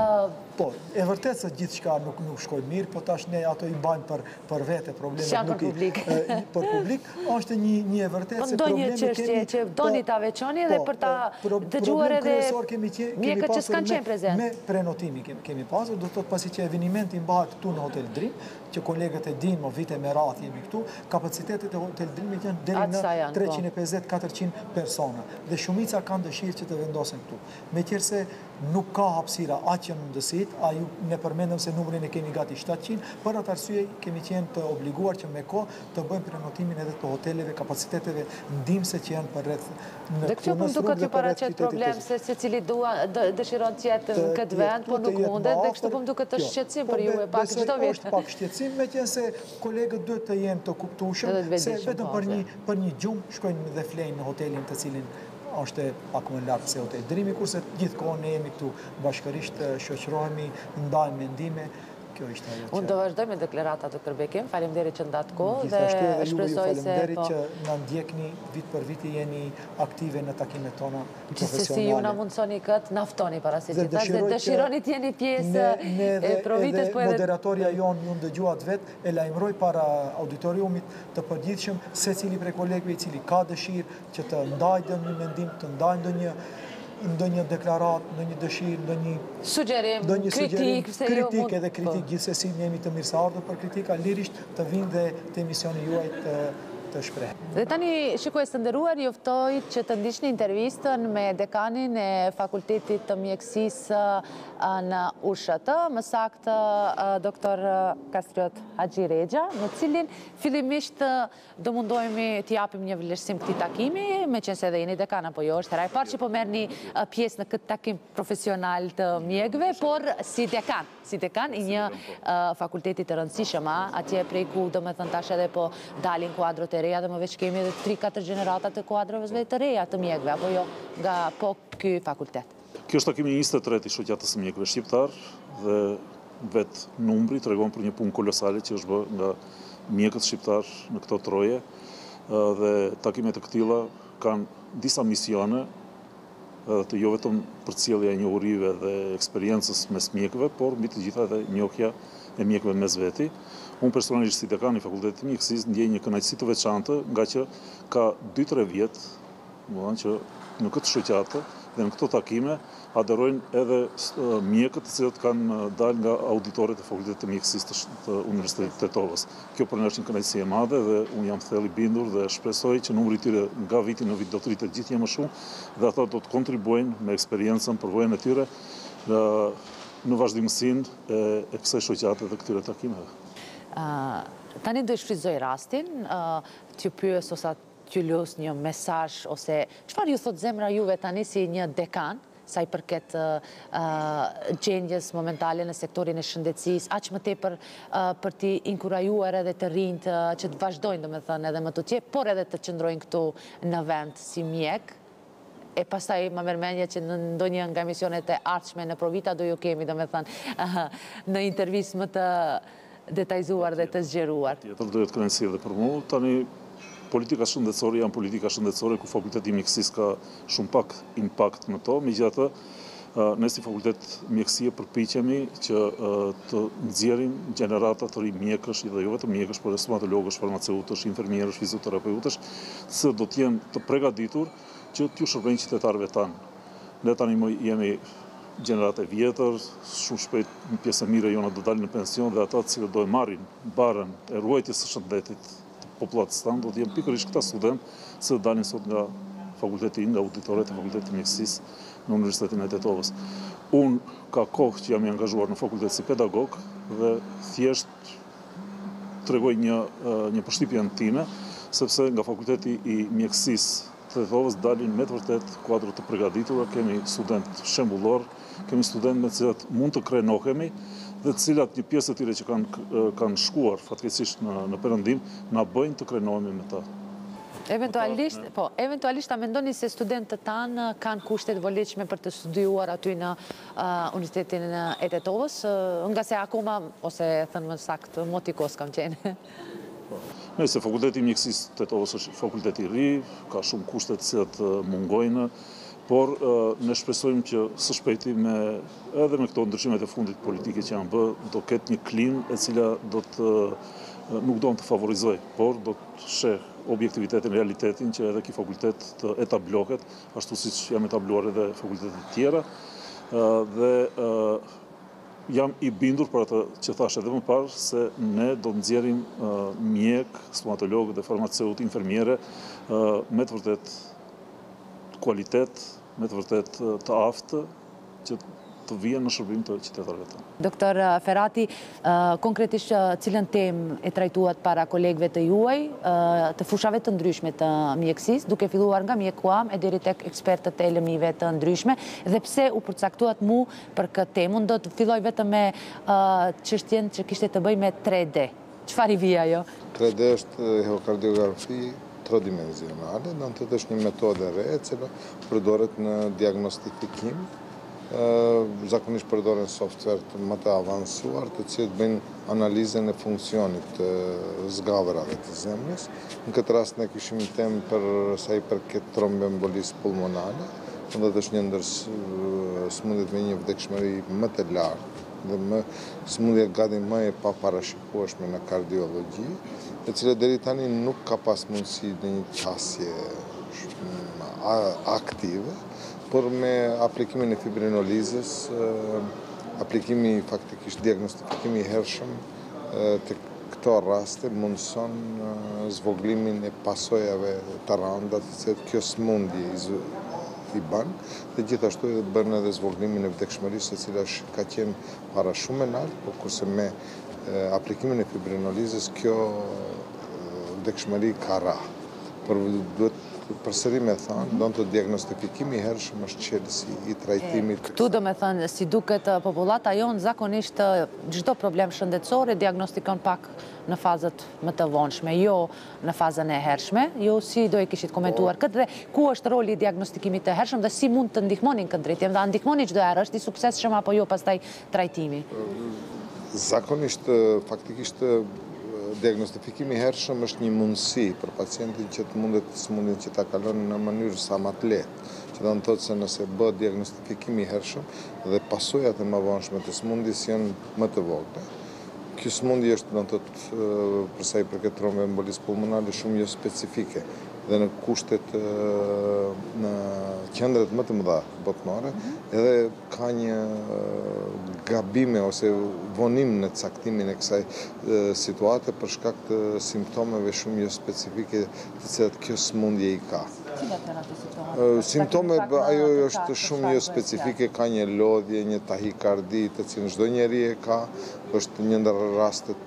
Po, e vërtet se gjithçka nuk nuk shkoi mirë, po tash ne ato i mbajmë për për vete problemet për publik. Për publik është një një e vërtetë se problemi kemi. Po ndonjë çështje që doni ta veçoni dhe për ta dëgjuar edhe mjekët që s'kanë qenë prezent. Me prenotimi kemi pasur, do të thotë pasi që evenimenti mbahet këtu në Hotel Dream, që kolegët e dinë, më vite me radhë jemi këtu, kapacitetet e Hotel Dreamit janë deri në treqind e pesëdhjetë katërqind persona dhe shumica kanë dëshirë që të vendosen këtu. Meqenëse nuk ka hapësira aq që mundësit, a ju ne përmendëm se numrin e kemi gati shtatëqind, për atë arsye kemi qenë të obliguar që me kohë të bëjmë prenotimin edhe të hoteleve, kapaciteteve ndihmëse që janë për rreth në dhe këtu më duket ju paraqet problem se secili dua dëshiron të jetë në këtë vend, por nuk mundet dhe kështu më duket është shqetësim për ju e pak çdo vit. Është pak shqetësim, meqense kolegët duhet të jenë të kuptueshëm se vetëm për një për një gjumë shkojnë dhe flejnë në hotelin të cilin është pak më lartë se Hotel Dreami, kurse gjithkohë ne jemi këtu bashkërisht, shoqërohemi, ndajmë mendime. Kjo ishte ajo që... Unë do vazhdoj me deklarata, doktor Bekim, faleminderit që ndatë kohë dhe shpresoj se... Faleminderit që na ndjekni vit për vit jeni aktive në takimet tona profesionale. Gjithsesi ju na mundsoni këtë, naftoni para se gjithas dhe dëshironi të jeni pjesë e provitet. Edhe moderatoria jonë ju ndëgjuat vetë, e lajmëroj para auditoriumit të përgjithshëm secili prej kolegëve i cili ka dëshirë që të ndajë një mendim, të ndajë ndonjë ndonjë deklarat, ndonjë dëshirë, ndonjë sugjerim, kritik, kritik edhe kritik, gjithsesi ne jemi të mirëseardhur për kritika, lirisht të vinë dhe të emisioni juaj të të shpreh. Dhe tani, shikues të nderuar, ju ftoj që të ndiqni intervistën me dekanin e Fakultetit të Mjekësisë në U S H T, më saktë doktor Kastriot Haxhi Rexha, në cilin fillimisht do mundohemi të japim një vlerësim këtij takimi, meqense edhe jeni dekan apo jo, është herë e parë që po merrni pjesë në këtë takim profesional të mjekëve, por si dekan, si dekan i një fakulteti të rëndësishëm, atje prej ku domethënë tash edhe po dalin kuadrot e reja dhe më veç kemi edhe tre katër gjenerata të kuadrove të reja të mjekëve, apo jo, nga po ky fakultet. Kjo është takimi njëzet e tretë i shoqatës së mjekëve shqiptar dhe vetë numri tregon për një punë kolosale që është bërë nga mjekët shqiptar në këto troje dhe takimet e këtilla kanë disa misione të jo vetëm përcjellja e njohurive dhe eksperiencës mes mjekëve, por mbi të gjitha edhe njohja e mjekëve mes veti. Unë personalisht si dekan i Fakultetit të Mjekësisë ndjej një kënaqësi të veçantë nga që ka dy tre vjet, domethënë që në këtë shoqatë dhe në këto takime aderojnë edhe mjekët të cilët kanë dalë nga auditoret e Fakultetit të Mjekësisë të Universitetit të Tetovës. Kjo për ne është një kënaqësi e madhe dhe unë jam thellë i bindur dhe shpresoj që numri i tyre nga viti në vit do të rritet gjithnjë më shumë dhe ata do të kontribuojnë me eksperiencën, përvojën e tyre në vazhdimësinë e kësaj shoqate dhe këtyre takimeve. Tani do shfrytëzoj rastin, t'ju pyes ose t'ju los një mesazh ose çfarë ju thot zemra juve tani si një dekan sa i përket gjendjes momentale në sektorin e shëndetësisë, aq më tepër për t'i inkurajuar edhe të rinjt që të vazhdojnë, domethënë, edhe më të tjerë, por edhe të qëndrojnë këtu në vend si mjek. E pastaj më merr mendje që në ndonjë nga emisionet e ardhshme në Provita do ju kemi, domethënë, në intervistë më të detajzuar dhe të zgjeruar. Tjetër do jetë kënaqësi edhe për mua. Tani politika shëndetësore janë politika shëndetësore ku fakulteti i mjekësisë ka shumë pak impakt në to. Megjithatë, ne si fakultet mjekësie përpiqemi që të nxjerrim gjenerata të ri mjekësh dhe jo vetëm mjekësh, por edhe stomatologësh, farmaceutësh, infermierësh, fizioterapeutësh, që do të jenë të përgatitur që t'ju shërbejnë qytetarëve tanë. Ne tani më jemi gjenerate vjetër, shumë shpejt një pjesë e mire jona do dalin në pension dhe ata që do e marrin barën e ruajtjes së shëndetit popullatës tanë, do të jenë pikërisht këta studentë që dalin sot nga fakulteti, nga auditoret e fakultetit mjekësisë në Universitetin e Tetovës. Unë ka kohë që jam i angazhuar në fakultet si pedagog dhe thjesht tregoj një, një përshtypje time, sepse nga fakulteti i mjekësisë të Tetovës dalin me të vërtet kuadro të përgatitura, kemi student shembullor, kemi student me të cilat mund të krenohemi dhe të cilat një pjesë të tyre që kanë, kanë shkuar fatkeqësisht në, në perëndim, na bëjnë të krenohemi me ta. Eventualisht, po, eventualisht ta mendoni se studentët tanë kanë kushte të volitshme për të studiuar aty në uh, Universitetin e Tetovës, uh, nga se akoma, ose thënë më saktë, motikos kam qenë. Nëse fakulteti i mjekësisë Tetovës është fakulteti i ri, ka shumë kushte të cilat mungojnë, por ne shpresojmë që së shpejti me edhe me këto ndryshimet e fundit politike që janë bë, do ketë një klimë e cila do të nuk do të favorizoj, por do të sheh objektivitetin, realitetin që edhe ky fakultet të etablohet, ashtu siç jam etabluar edhe fakultetet tjera, dhe jam i bindur për atë që thash edhe më parë se ne do të nxjerrim mjek, stomatolog dhe farmaceut, infermiere me të vërtet kualitet, me të vërtet të aftë që të vijen në shërbim të qytetarëve tanë. Doktor Ferati, konkretisht cilën temë e trajtuat para kolegëve të juaj, të fushave të ndryshme të mjekësisë, duke filluar nga mjekuam e deri tek ekspertët e L M I-ve të ndryshme, dhe pse u përcaktuat mu për këtë temë? Unë do të filloj vetëm me çështjen që kishte të bëjë me tre D. Çfarë i vi ajo? tre D është eholkardiografi trodimensionale, do të thotë është një metodë e re e cila përdoret në diagnostifikim. Zakonisht përdoren software të më të avancuar, të cilët bëjnë analizën e funksionit të zgavrave të zemrës. Në këtë rast ne kishim temë për sa i përket tromboembolisë pulmonale, do të është një ndër smundjet me një vdekshmëri më të lartë dhe më smundje gati më e paparashikueshme në kardiologji, e cila deri tani nuk ka pas mundësi në një qasje aktive, por me aplikimin e fibrinolizës, aplikimi faktikisht diagnostifikimi i hershëm të këto raste mundëson zvoglimin e pasojave të randa, se kjo smundje i bën, dhe gjithashtu edhe bën edhe zvoglimin e vdekshmërisë, e cila ka qenë para shumë e lartë, por kurse me aplikimin e fibrinolizës kjo vdekshmëri ka ra. Por duhet përsëri me thënë, do të diagnostifikimi i hershëm është qelësi i trajtimit. Këtu do me thënë, si duket popullata jonë, zakonisht çdo problem shëndetësor e diagnostikon pak në fazët më të vonshme, jo në fazën e hershme. Ju si do e kishit komentuar këtë dhe ku është roli i diagnostikimit të hershëm dhe si mund të ndihmonin këtë drejtim? Dhe ndihmoni çdo herë, është i suksesshëm apo jo pastaj trajtimi? Zakonisht, faktikisht diagnostifikimi i hershëm është një mundësi për pacientin që të mundet smundjen që ta kalon në mënyrë sa më të lehtë. Që do të thotë se nëse bëhet diagnostifikimi i hershëm dhe pasojat e mëvonshme të smundjes janë më të vogla. Kjo smundje është, do të thotë, për sa i përket tromboembolisë pulmonale shumë jo specifike dhe në kushtet në qendrat më të mëdha botërore, edhe ka një gabime ose vonim në caktimin e kësaj situate për shkak të simptomeve shumë jo specifike të cilat kjo smundje i ka. Cilat janë ato simptome? Simptome, ajo është shumë jo specifike, ka një lodhje, një tahikardi, të cilën çdo njeri e ka, është një ndër rastet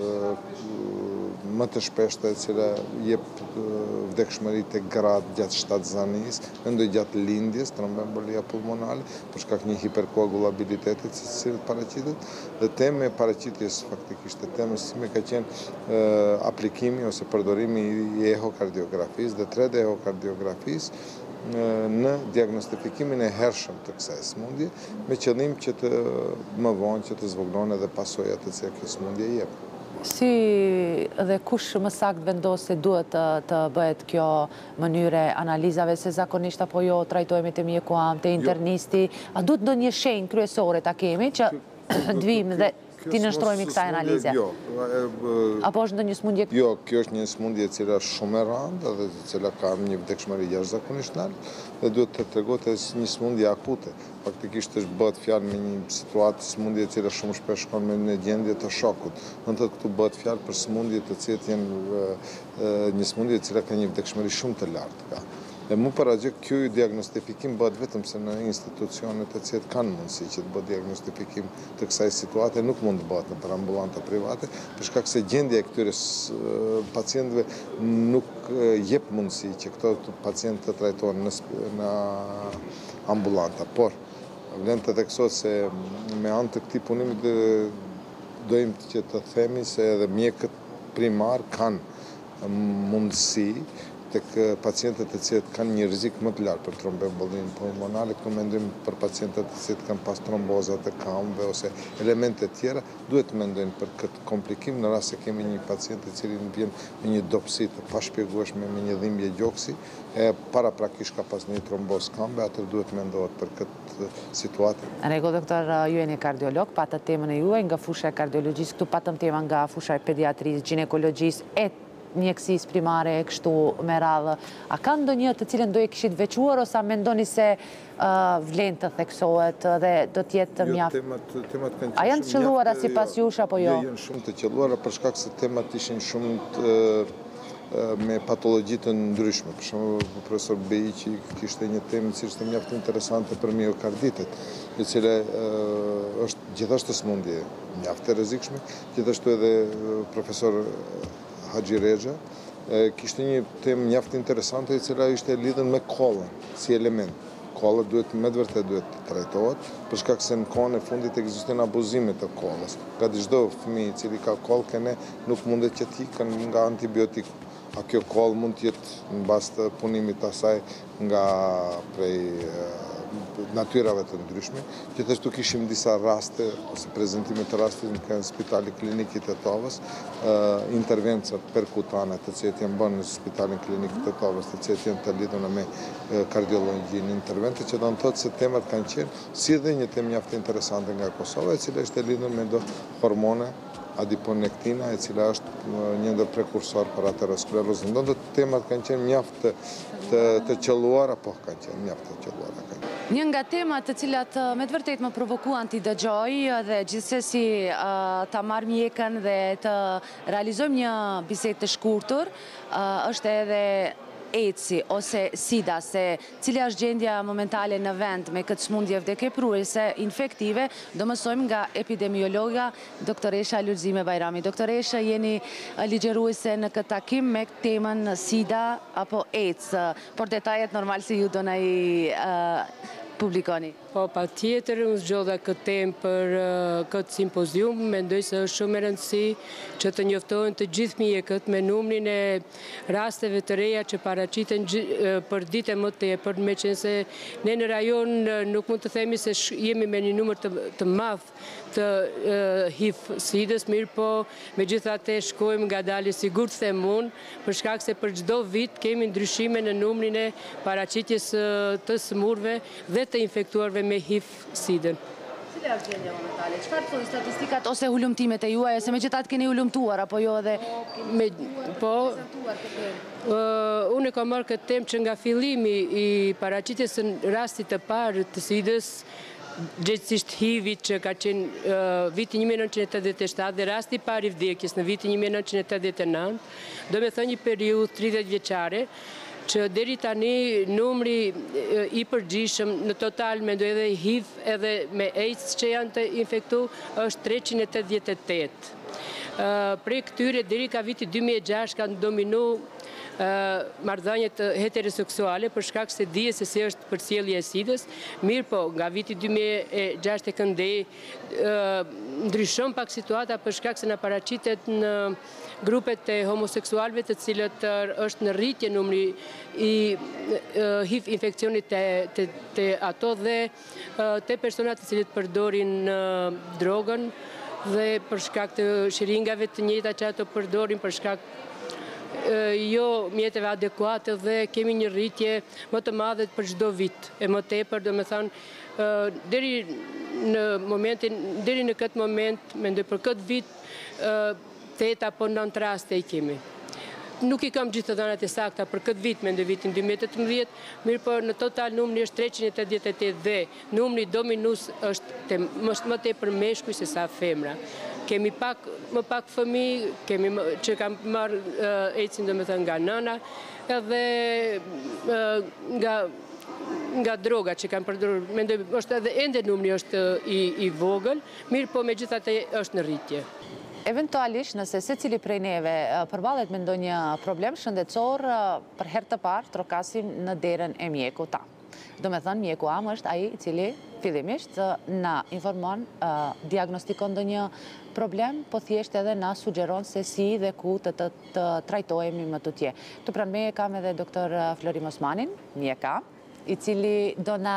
më të shpeshta e cila jep vdekshmëri tek gratë gjatë shtatzanisë, mendoj gjatë lindjes, tromboembolia pulmonale, për shkak një hiperkoagulabiliteti të cilit paraqitet, dhe tema e paraqitjes faktikisht e temës si me ka qenë aplikimi ose përdorimi i ehokardiografisë dhe tre D ehokardiografisë në diagnostifikimin e hershëm të kësaj sëmundje, me qëllim që të më vonë që të zvoglohen edhe pasojat të cilat kjo sëmundje jep. Si dhe kush më saktë vendos se duhet të bëhet kjo mënyre analizave, se zakonisht apo jo trajtojmë të mjekuam, të internisti, a duhet ndonjë shenjë kryesore ta kemi që dvim dhe ti nështrojmë i kësaj analize? Jo. Apo është ndonjë smundje? Jo, kjo është një smundje e cila është shumë e rëndë dhe e cila ka një vdekshmëri jashtëzakonisht lartë dhe duhet të tregohet as një smundje akute. Faktikisht është bëhet fjalë me një situatë smundje e cila shumë shpesh shkon me një gjendje të shokut. Do të thotë këtu bëhet fjalë për smundje të cilat janë një smundje e cila ka një vdekshmëri shumë të lartë ka. Dhe mu para gjë, kjo diagnostifikim bëhet vetëm se në institucionet e cilat kanë mundësi që të bëhet diagnostifikim të kësaj situate, nuk mund të bëhet në për ambulanta private, për shkak se gjendja e këtyre pacientëve nuk jep mundësi që këto pacientë të trajtohen në ambulanta. Por, vlen të theksohet se me anë të këtij punimi dojmë që të themi se edhe mjekët primar kanë mundësi tek pacientët të cilët kanë një rrezik më të lartë për tromboembolinë pulmonale, këtu mendojmë për pacientët të cilët kanë pas tromboza të këmbëve ose elemente të tjera, duhet të mendojnë për këtë komplikim në rast se kemi një pacient i cili vjen me një dopsi të pashpjegueshme me një dhimbje gjoksi, e paraprakisht ka pas një trombozë këmbë, atë duhet mendohet për këtë situatë. Në rregull, doktor, ju jeni kardiolog, patët temën e juaj nga fusha e kardiologjisë, këtu patëm temën nga fusha e pediatrisë, ginekologjisë e mjekësisë primare e kështu me radhë. A ka ndonjë të cilën do e kishit veçuar ose a mendoni se vlen të theksohet dhe do të jetë mjaft? A janë të qelluara sipas jush apo jo? Jo, janë shumë të qelluara për shkak se temat ishin shumë me patologji të ndryshme. Për shembull, profesor Beiqi kishte një temë që ishte mjaft interesante për miokarditet, e cila është gjithashtu smundje mjaft e rrezikshme, gjithashtu edhe profesor Haxhi Rexha kishte një temë mjaft interesante e cila ishte lidhur me kollën si element. Kolla duhet me të vërtetë duhet të trajtohet për shkak se në kohën e fundit ekzistojnë abuzime të kollës. Nga çdo fëmijë i cili ka kollë kene nuk mundet që të ikën nga antibiotiku. A kjo kollë mund të jetë në bazë të punimit të asaj nga prej natyrave të ndryshme. Gjithashtu kishim disa raste, ose prezentime të rastit në spitali klinik i Tetovës, intervencat perkutane të cilat janë bërë në spitalin klinik i Tetovës, të cilat janë të lidhura me kardiologjinë, intervente që do të thotë se temat kanë qenë si dhe një temë mjaft interesante nga Kosova, e cila është e lidhur me do hormone adiponektina, e cila është një ndër prekursor për aterosklerozën. Ndonë të temat kanë qenë mjaft të qelluara, po kanë qenë mjaft të qelluara. Një nga temat të cilat me të vërtet më provokuan t'i dëgjoj dhe gjithsesi ta marr mjekën dhe të realizojmë një bisedë të shkurtër, është edhe AIDS-i ose SIDA, se cila është gjendja momentale në vend me këtë smundje vdekjepruese infektive, do mësojmë nga epidemiologa doktoresha Lulzime Bajrami. Doktoresha, jeni ligjeruese në këtë takim me temën SIDA apo AIDS, por detajet normal si ju do na i publikoni. Po, pa tjetër, unë zgjodha këtë temë për këtë simpozium, mendoj se është shumë e rëndësi që të njoftohen të gjithë mjekët me numrin e rasteve të reja që paraqiten për dite më të tepër, me qenë se ne në rajon nuk mund të themi se jemi me një numër të madh të H I V-sidës, mirë po me gjithate shkojmë nga dali sigur të them unë, për shkak se për çdo vit kemi ndryshime në numrin e paraqitjes të smurve dhe të infektuarve me H I V-sidën. Cila është gjendja momentale? Çfarë thonë statistikat ose hulumtimet e juaja, se megjithatë keni hulumtuar apo jo edhe po unë kam marrë këtë temë që nga fillimi i paraqitjes së rastit të parë të sidës, gjithësisht H I V-it që ka qenë viti një mijë e nëntëqind e tetëdhjetë e shtatë dhe rasti i parë i vdekjes në vitin një mijë e nëntëqind e tetëdhjetë e nëntë, do me thënë një periudhë tridhjetë vjeçare, që deri tani numri i përgjithshëm në total mendoj edhe H I V edhe me AIDS që janë të infektu është treqind e tetëdhjetë e tetë. Prej këtyre deri ka viti dy mijë e gjashtë kanë dominu marrëdhëniet heteroseksuale për shkak se dihet se si është përcjellja e sidës, mirë po nga viti dy mijë e gjashtë e këndej ndryshon pak situata për shkak se na paraqitet në grupet e homoseksualëve të cilët është në rritje numri i H I V infekcionit të ato dhe të personat të cilët përdorin drogën dhe për shkak të shiringave të njëjta që ato përdorin për shkak jo mjeteve adekuate dhe kemi një rritje më të madhe për çdo vit. E më tepër, domethënë, deri në momentin, deri në këtë moment, mendoj për këtë vit, tetë apo nëntë raste i kemi. Nuk i kam gjithë të dhënat e sakta për këtë vit, mendoj vitin dy mijë e tetëmbëdhjetë, mirë po në total numri është treqind e tetëdhjetë e tetë dhe numri dominus është më tepër meshkuj se sa femra. Kemi pak, më pak fëmijë, kemi që kam marrë AIDS-in domethënë nga nëna, edhe nga nga droga që kanë përdorur, mendoj është edhe ende numri është i, i vogël, mirë po megjithatë është në rritje. Eventualisht, nëse se cili prej neve përballet me ndonjë problem shëndetësor, për herë të parë trokasim në derën e mjeku ta. Do me thënë, mjeku am është ai i cili fillimisht na informon, diagnostikon ndonjë problem, po thjesht edhe na sugjeron se si dhe ku të, të, të trajtohemi më tutje. Të pranë meje kam edhe doktor Florim Osmanin, mjeka, i cili do na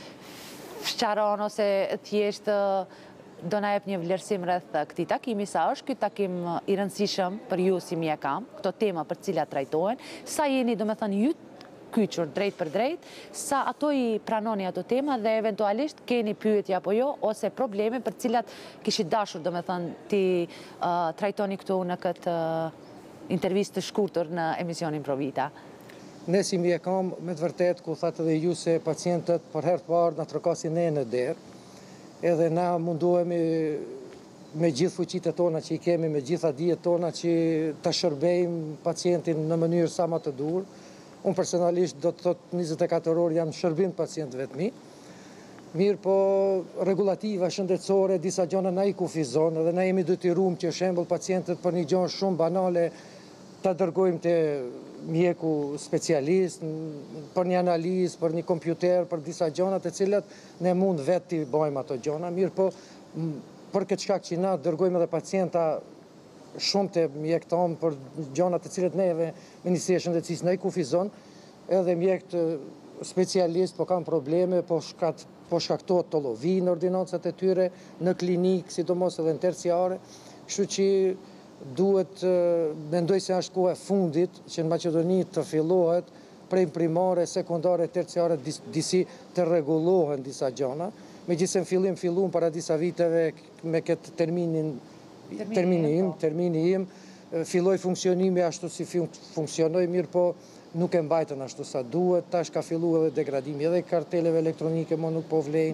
fsharon ose thjesht do na jep një vlerësim rreth këtij takimi, sa është ky takim i rëndësishëm për ju si mjekam, këto tema për cilat trajtohen, sa jeni domethënë ju kyçur drejt për drejt, sa ato i pranoni ato tema dhe eventualisht keni pyetje apo jo, ose probleme për cilat kishit dashur domethënë ti uh, trajtoni këtu në këtë uh, intervistë të shkurtër në emisionin Provita. Ne si mjekam, me të vërtet, ku thatë edhe ju se pacientët për herë të parë na trokasin ne në derë, edhe na munduhemi me gjithë fuqitë tona që i kemi, me gjitha dijet tona që ta shërbejmë pacientin në mënyrë sa më të dur. Unë personalisht do të thot njëzet e katër orë jam shërbim pacientëve të mi. Mirë po regulativa shëndetësore, disa gjona na i kufizon, edhe na jemi detyruar që shembull pacientët për një gjonë shumë banale ta dërgojmë te mjeku specialist, për një analizë, për një kompjuter, për disa gjona të cilat ne mund vetë të bëjmë ato gjona. Mirë po për këtë shkak që na dërgojmë edhe pacienta shumë të mjek tonë për gjonat të cilët neve Ministria e Shëndetësisë na i kufizon, edhe mjekët specialist po kanë probleme, po, shkat, po shkaktohet të lovi në ordinancat e tyre, në klinikë, sidomos edhe në terciare, kështu që duhet, mendoj se është koha e fundit që në Maqedoni të fillohet prej primare, sekundare, terciare, disi të rregullohen disa gjona. Megjithëse në fillim filluam para disa viteve me këtë terminin termini im, termini im, filloi funksionimi ashtu si funksionoi, mirë po nuk e mbajtën ashtu sa duhet, tash ka fillu edhe degradimi, edhe karteleve elektronike mo nuk po vlejnë,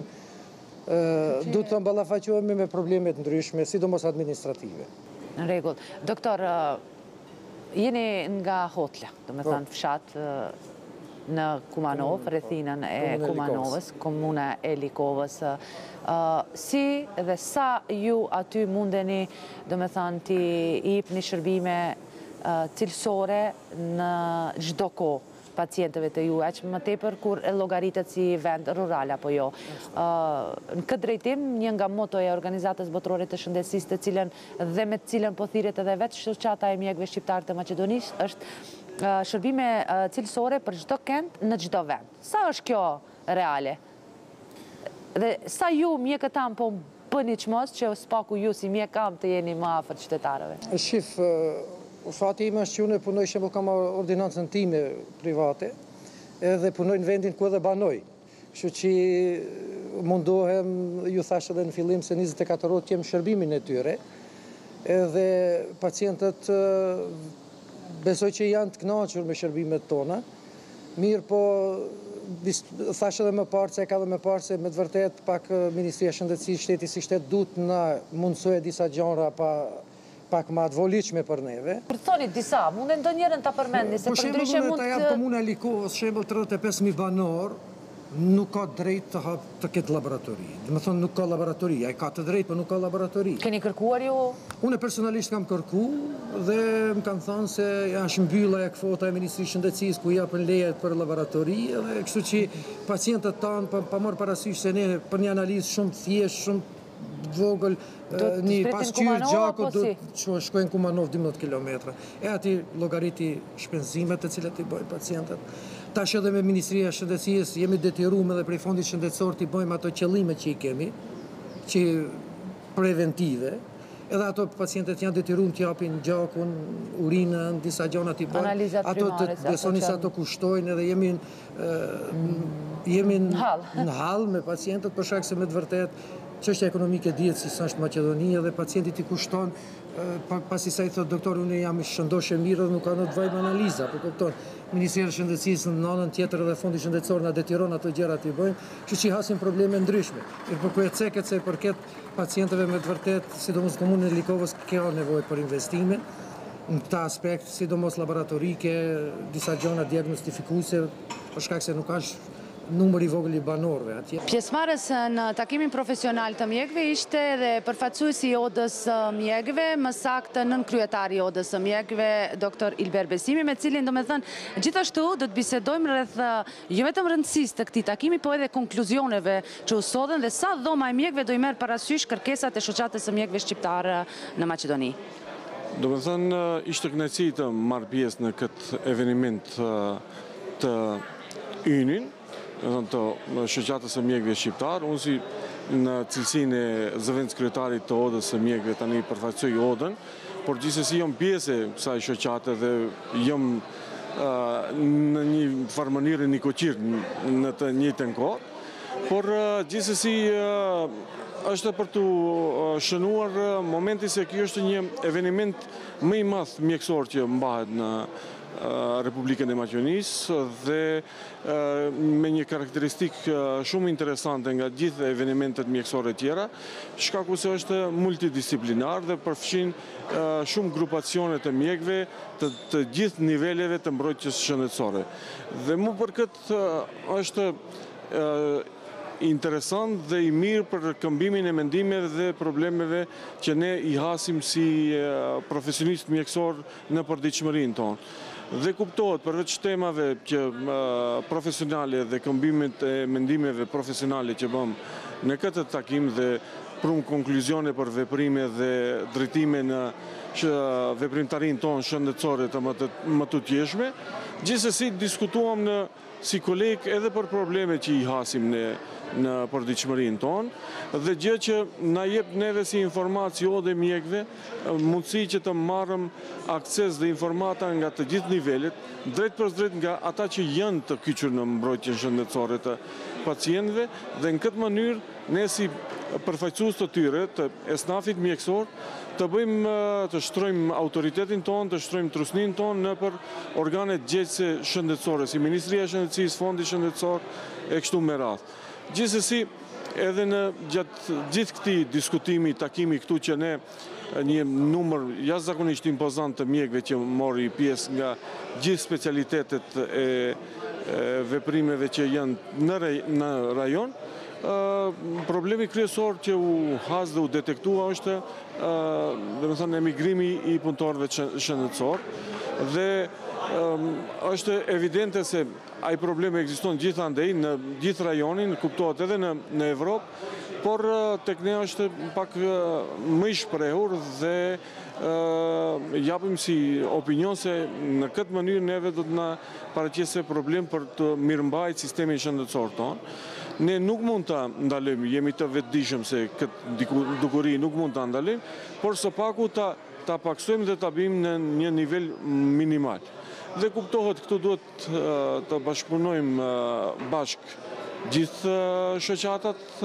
du të mballafaqohemi me problemet ndryshme, sidomos administrative. Në rregull. Doktor, jeni nga Hotla, do me thënë fshat në Kumanov, rrethinën e Kumanovës, komuna e Likovës. Si dhe sa ju aty mundeni, do me thënë, ti jepni shërbime cilësore në çdo kohë pacientëve të ju, aq më tepër kur e llogaritet si vend rural apo jo. Në këtë drejtim, një nga moto e Organizatës Botërore të Shëndetësisë, të cilën dhe me të cilën po thirret edhe vetë shoqata e mjekëve shqiptar të Maqedonisë, është shërbime cilësore për çdo kënd në çdo vend. Sa është kjo reale? Dhe sa ju mjekët tam po bëni çmos që spaku ju si mjek kam të jeni më afër qytetarëve? Shif, fati im është që unë punoj shembull kam ordinancën time private, edhe punoj në vendin ku edhe banoj. Kështu që mundohem, ju thash edhe në fillim se njëzet e katër orë kem shërbimin e tyre, edhe pacientët besoj që janë të kënaqur me shërbimet tona. Mirë po, thash edhe më parë, se ka dhe më parë se me të vërtet pak Ministria e Shëndetësisë, shteti si shtet duhet na mundsojë disa gjëra pa pak ma të voliqme për neve. Për të thoni disa, mund e ndonjërën të përmendni, se për ndryshe mund të... Për komuna e Likovës, shembol tridhjetë e pesë mijë banor, nuk ka drejt të, të ketë laboratori. Dhe me thonë nuk ka laboratori, a i ka të drejt, për nuk ka laboratori. Keni kërkuar ju? Unë personalisht kam kërku dhe më kanë thonë se është mbylla e kvota e Ministrisë Shëndetësisë ku japën lejet për laboratori dhe kështu që pacientët tanë pa, pa marrë parasysh se ne për një analizë shumë thjesht, shumë vogël, një pasqyrë gjako do të shkojnë Kumanov dymbëdhjetë kilometra. E ati llogariti shpenzimet të cilat i bëjnë pacientët. Tash edhe me Ministria e Shëndetësisë jemi detyruar edhe prej fondit shëndetësor të bëjmë ato qëllime që i kemi, që preventive, edhe ato pacientët janë detyruar të japin gjakun, urinën, disa gjëra të bëjnë, ato të besoni se ato kushtojnë edhe jemi jemi në hall me pacientët për shkak se me të vërtetë çështja ekonomike dihet si është Maqedonia dhe pacientit i kushton, pasi sa i thot doktori unë jam i shëndoshë mirë dhe nuk ka në të vajmë analiza, po kupton, Ministria e Shëndetësisë në anën tjetër edhe Fondi Shëndetësor na detyron ato gjëra të i bëjmë, kështu që i hasim probleme ndryshme. Mirë po ku e ceket se i përket pacientëve me të vërtetë, sidomos komunën e Likovës ka nevojë për investime në këtë aspekt, sidomos laboratorike, disa gjëra diagnostifikuese, për shkak se nuk ka numër i vogël i banorëve atje. Pjesëmarrës në takimin profesional të mjekëve ishte edhe përfaqësuesi i Odës mjekëve, më saktë nën kryetari i Odës mjekëve, doktor Ilber Besimi, me cilin domethënë gjithashtu do të bisedojmë rreth jo vetëm rëndësisë të këtij takimi, po edhe konkluzioneve që u sodhen dhe sa dhoma e mjekëve do i merr parasysh kërkesat e shoqatës së mjekëve shqiptarë në Maqedoni. Domethënë ishte kënaqësi të marr pjesë në këtë eveniment të ynin, të shoqatës së mjekëve shqiptar, unë si në cilësinë e zëvendës kryetarit të Odës së mjekëve tani përfaqësoj Odën, por gjithsesi jam pjesë e kësaj shoqate dhe jam në një farë mënyrë një koqir në të njëjtën kohë, por gjithsesi është për të shënuar momenti se kjo është një eveniment më i madh mjekësor që mbahet në Republikën e Maqedonisë dhe me një karakteristik shumë interesante nga gjithë evenimentet mjekësore tjera, shkaku se është multidisciplinar dhe përfshin shumë grupacione të mjekëve të, të gjithë niveleve të mbrojtjes shëndetësore. Dhe mu për këtë është interesant dhe i mirë për këmbimin e mendimeve dhe problemeve që ne i hasim si profesionist mjekësor në përditshmërinë tonë. Dhe kuptohet përveç temave që profesionale dhe këmbimit e mendimeve profesionale që bëm në këtë takim dhe prum konkluzione për veprime dhe drejtime në veprimtarinë tonë shëndetësore të më të tjeshme, gjithsesi diskutuam në si kolegë edhe për probleme që i hasim në në përditshmërinë tonë dhe gjë që na jep neve si informacion jo dhe mjekëve mundësi që të marrëm akses dhe informata nga të gjithë nivelet, drejt për drejt nga ata që janë të kyçur në mbrojtjen shëndetësore të pacientëve dhe në këtë mënyrë ne si përfaqësues të tyre të esnafit mjekësor të bëjmë të shtrojmë autoritetin tonë, të shtrojmë trusnin tonë në për organet gjegëse shëndetësore, si Ministria e Shëndetësisë, Fondi Shëndetësor e kështu me radhë. Gjithsesi, edhe në gjatë gjithë këtij diskutimi, takimi këtu që ne një numër jashtëzakonisht impozant të mjekëve që mori pjesë nga gjithë specialitetet e, e veprimeve që janë në, në rajon, problemi kryesor që u has dhe u detektua është dhe me thënë emigrimi i punëtorëve shëndetësor dhe është evidente se ai problemi ekziston gjithandej në gjithë rajonin, kuptohet edhe në, në Evropë, por tek ne është pak më i shprehur dhe uh, japim si opinion se në këtë mënyrë neve do të na paraqesë problem për të mirëmbajtur sistemin shëndetësor tonë. Ne nuk mund ta ndalojmë, jemi të vetëdijshëm se këtë dukuri nuk mund ta ndalojmë, por së paku ta ta paksojmë dhe ta bëjmë në një nivel minimal. Dhe kuptohet këtu duhet të bashkëpunojmë bashk gjithë shoqatat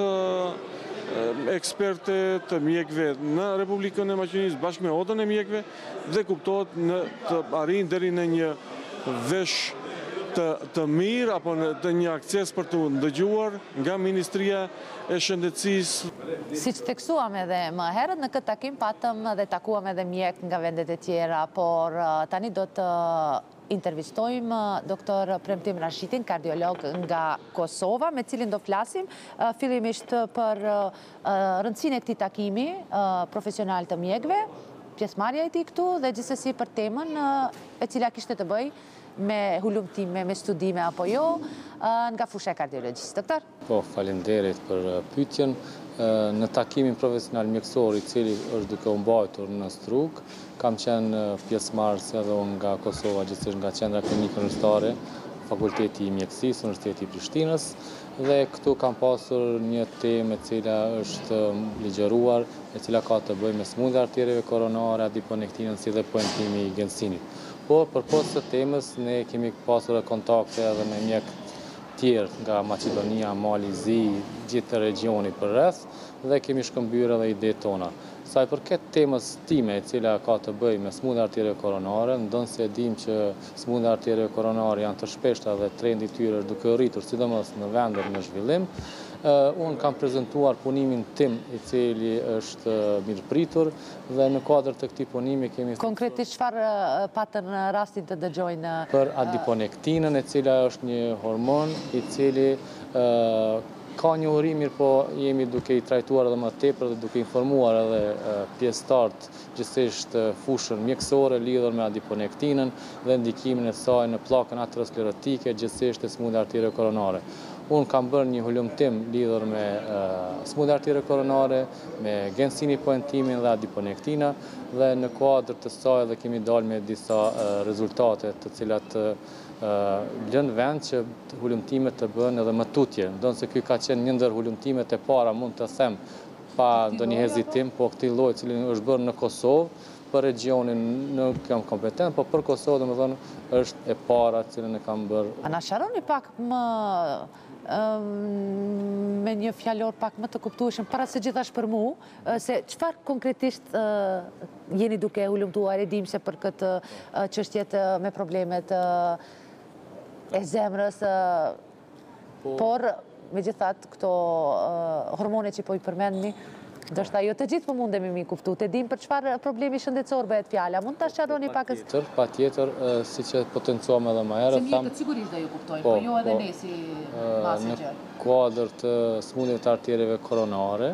eksperte të mjekëve në Republikën e Maqedonisë bashkë me Odën e mjekëve dhe kuptohet në të arrijnë deri në një vesh të, të mirë apo në të një akses për të ndëgjuar nga Ministria e Shëndetësisë. Si që teksuam edhe më herët, në këtë takim patëm dhe takuam edhe mjek nga vendet e tjera, por tani do të intervistojmë doktor Premtim Rashitin, kardiolog nga Kosova, me cilin do flasim fillimisht për rëndësinë e këtij takimi profesional të mjekëve, pjesëmarrja e tij këtu dhe gjithsesi për temën e cila kishte të bëjë me hulumtime, me studime apo jo, nga fusha e kardiologjisë. Doktor? Po, faleminderit për pyetjen. Në takimin profesional mjekësor i cili është duke u mbajtur në Struk, kam qenë pjesëmarrës edhe unë nga Kosova, gjithsesi nga Qendra Klinike Universitare, Fakulteti i Mjekësisë, Universiteti i Prishtinës, dhe këtu kam pasur një temë e cila është ligjëruar, e cila ka të bëjë me smundjet arterieve koronare, adiponektinën si dhe poentimi i gensinit. Por përpos të temës ne kemi pasur kontakte edhe me mjekë tjerë nga Maqedonia, Mali, Zi, gjithë regioni për rreth dhe kemi shkëmbyer edhe ide tona. Sa i përket temës time e cila ka të bëjë me smundjet arterieve koronare, ndonë e dim që smundjet arterieve koronare janë të shpeshta dhe trendi i tyre është duke rritur, sidomos në vendet në zhvillim. Unë kam prezantuar punimin tim i cili është mirëpritur dhe në kuadër të këtij punimi kemi... Konkretisht çfarë patën rastin të dëgjojnë? Për adiponektinën, e cila është një hormon i cili ka një uri, mirë po jemi duke i trajtuar edhe më tepër dhe duke informuar edhe pjesëtarët gjithsesi fushën mjekësore lidhur me adiponektinën dhe ndikimin e saj në pllakën aterosklerotike, gjithsesi smundjet arterieve koronare. Unë kam bërë një hulumtim lidhur me smundjet arterieve koronare, me gensini poentimin dhe adiponektina dhe në kuadër të saj dhe kemi dalë me disa rezultate të cilat lënë vend që hulumtimet të bëhen edhe më tutje. Ndonë se ky ka qenë një ndër hulumtimet e para, mund të them pa ndonjë hezitim, po këtij lloji i cili është bërë në Kosovë, për regionin nuk jam kompetent, po për Kosovë domethënë është e para cilën e kam bërë. A na sharoni pak më me një fjalor pak më të kuptueshëm para se gjithashtu për mua, se çfarë konkretisht jeni duke hulumtuar, e dim se për këtë çështjet me problemet e zemrës, por megjithatë këto hormone që po i përmendni, ndoshta jo të gjithë po mundemi mi kuptu, të dim për çfarë problemi shëndetësor bëhet fjala. Mund ta sqaroni pak? Patjetër, patjetër, siç e potencuam edhe më herët. Se mjekët sigurisht do ju kuptojnë, po jo edhe ne si pasagjer. Në kuadër të smundjeve të arterieve koronare,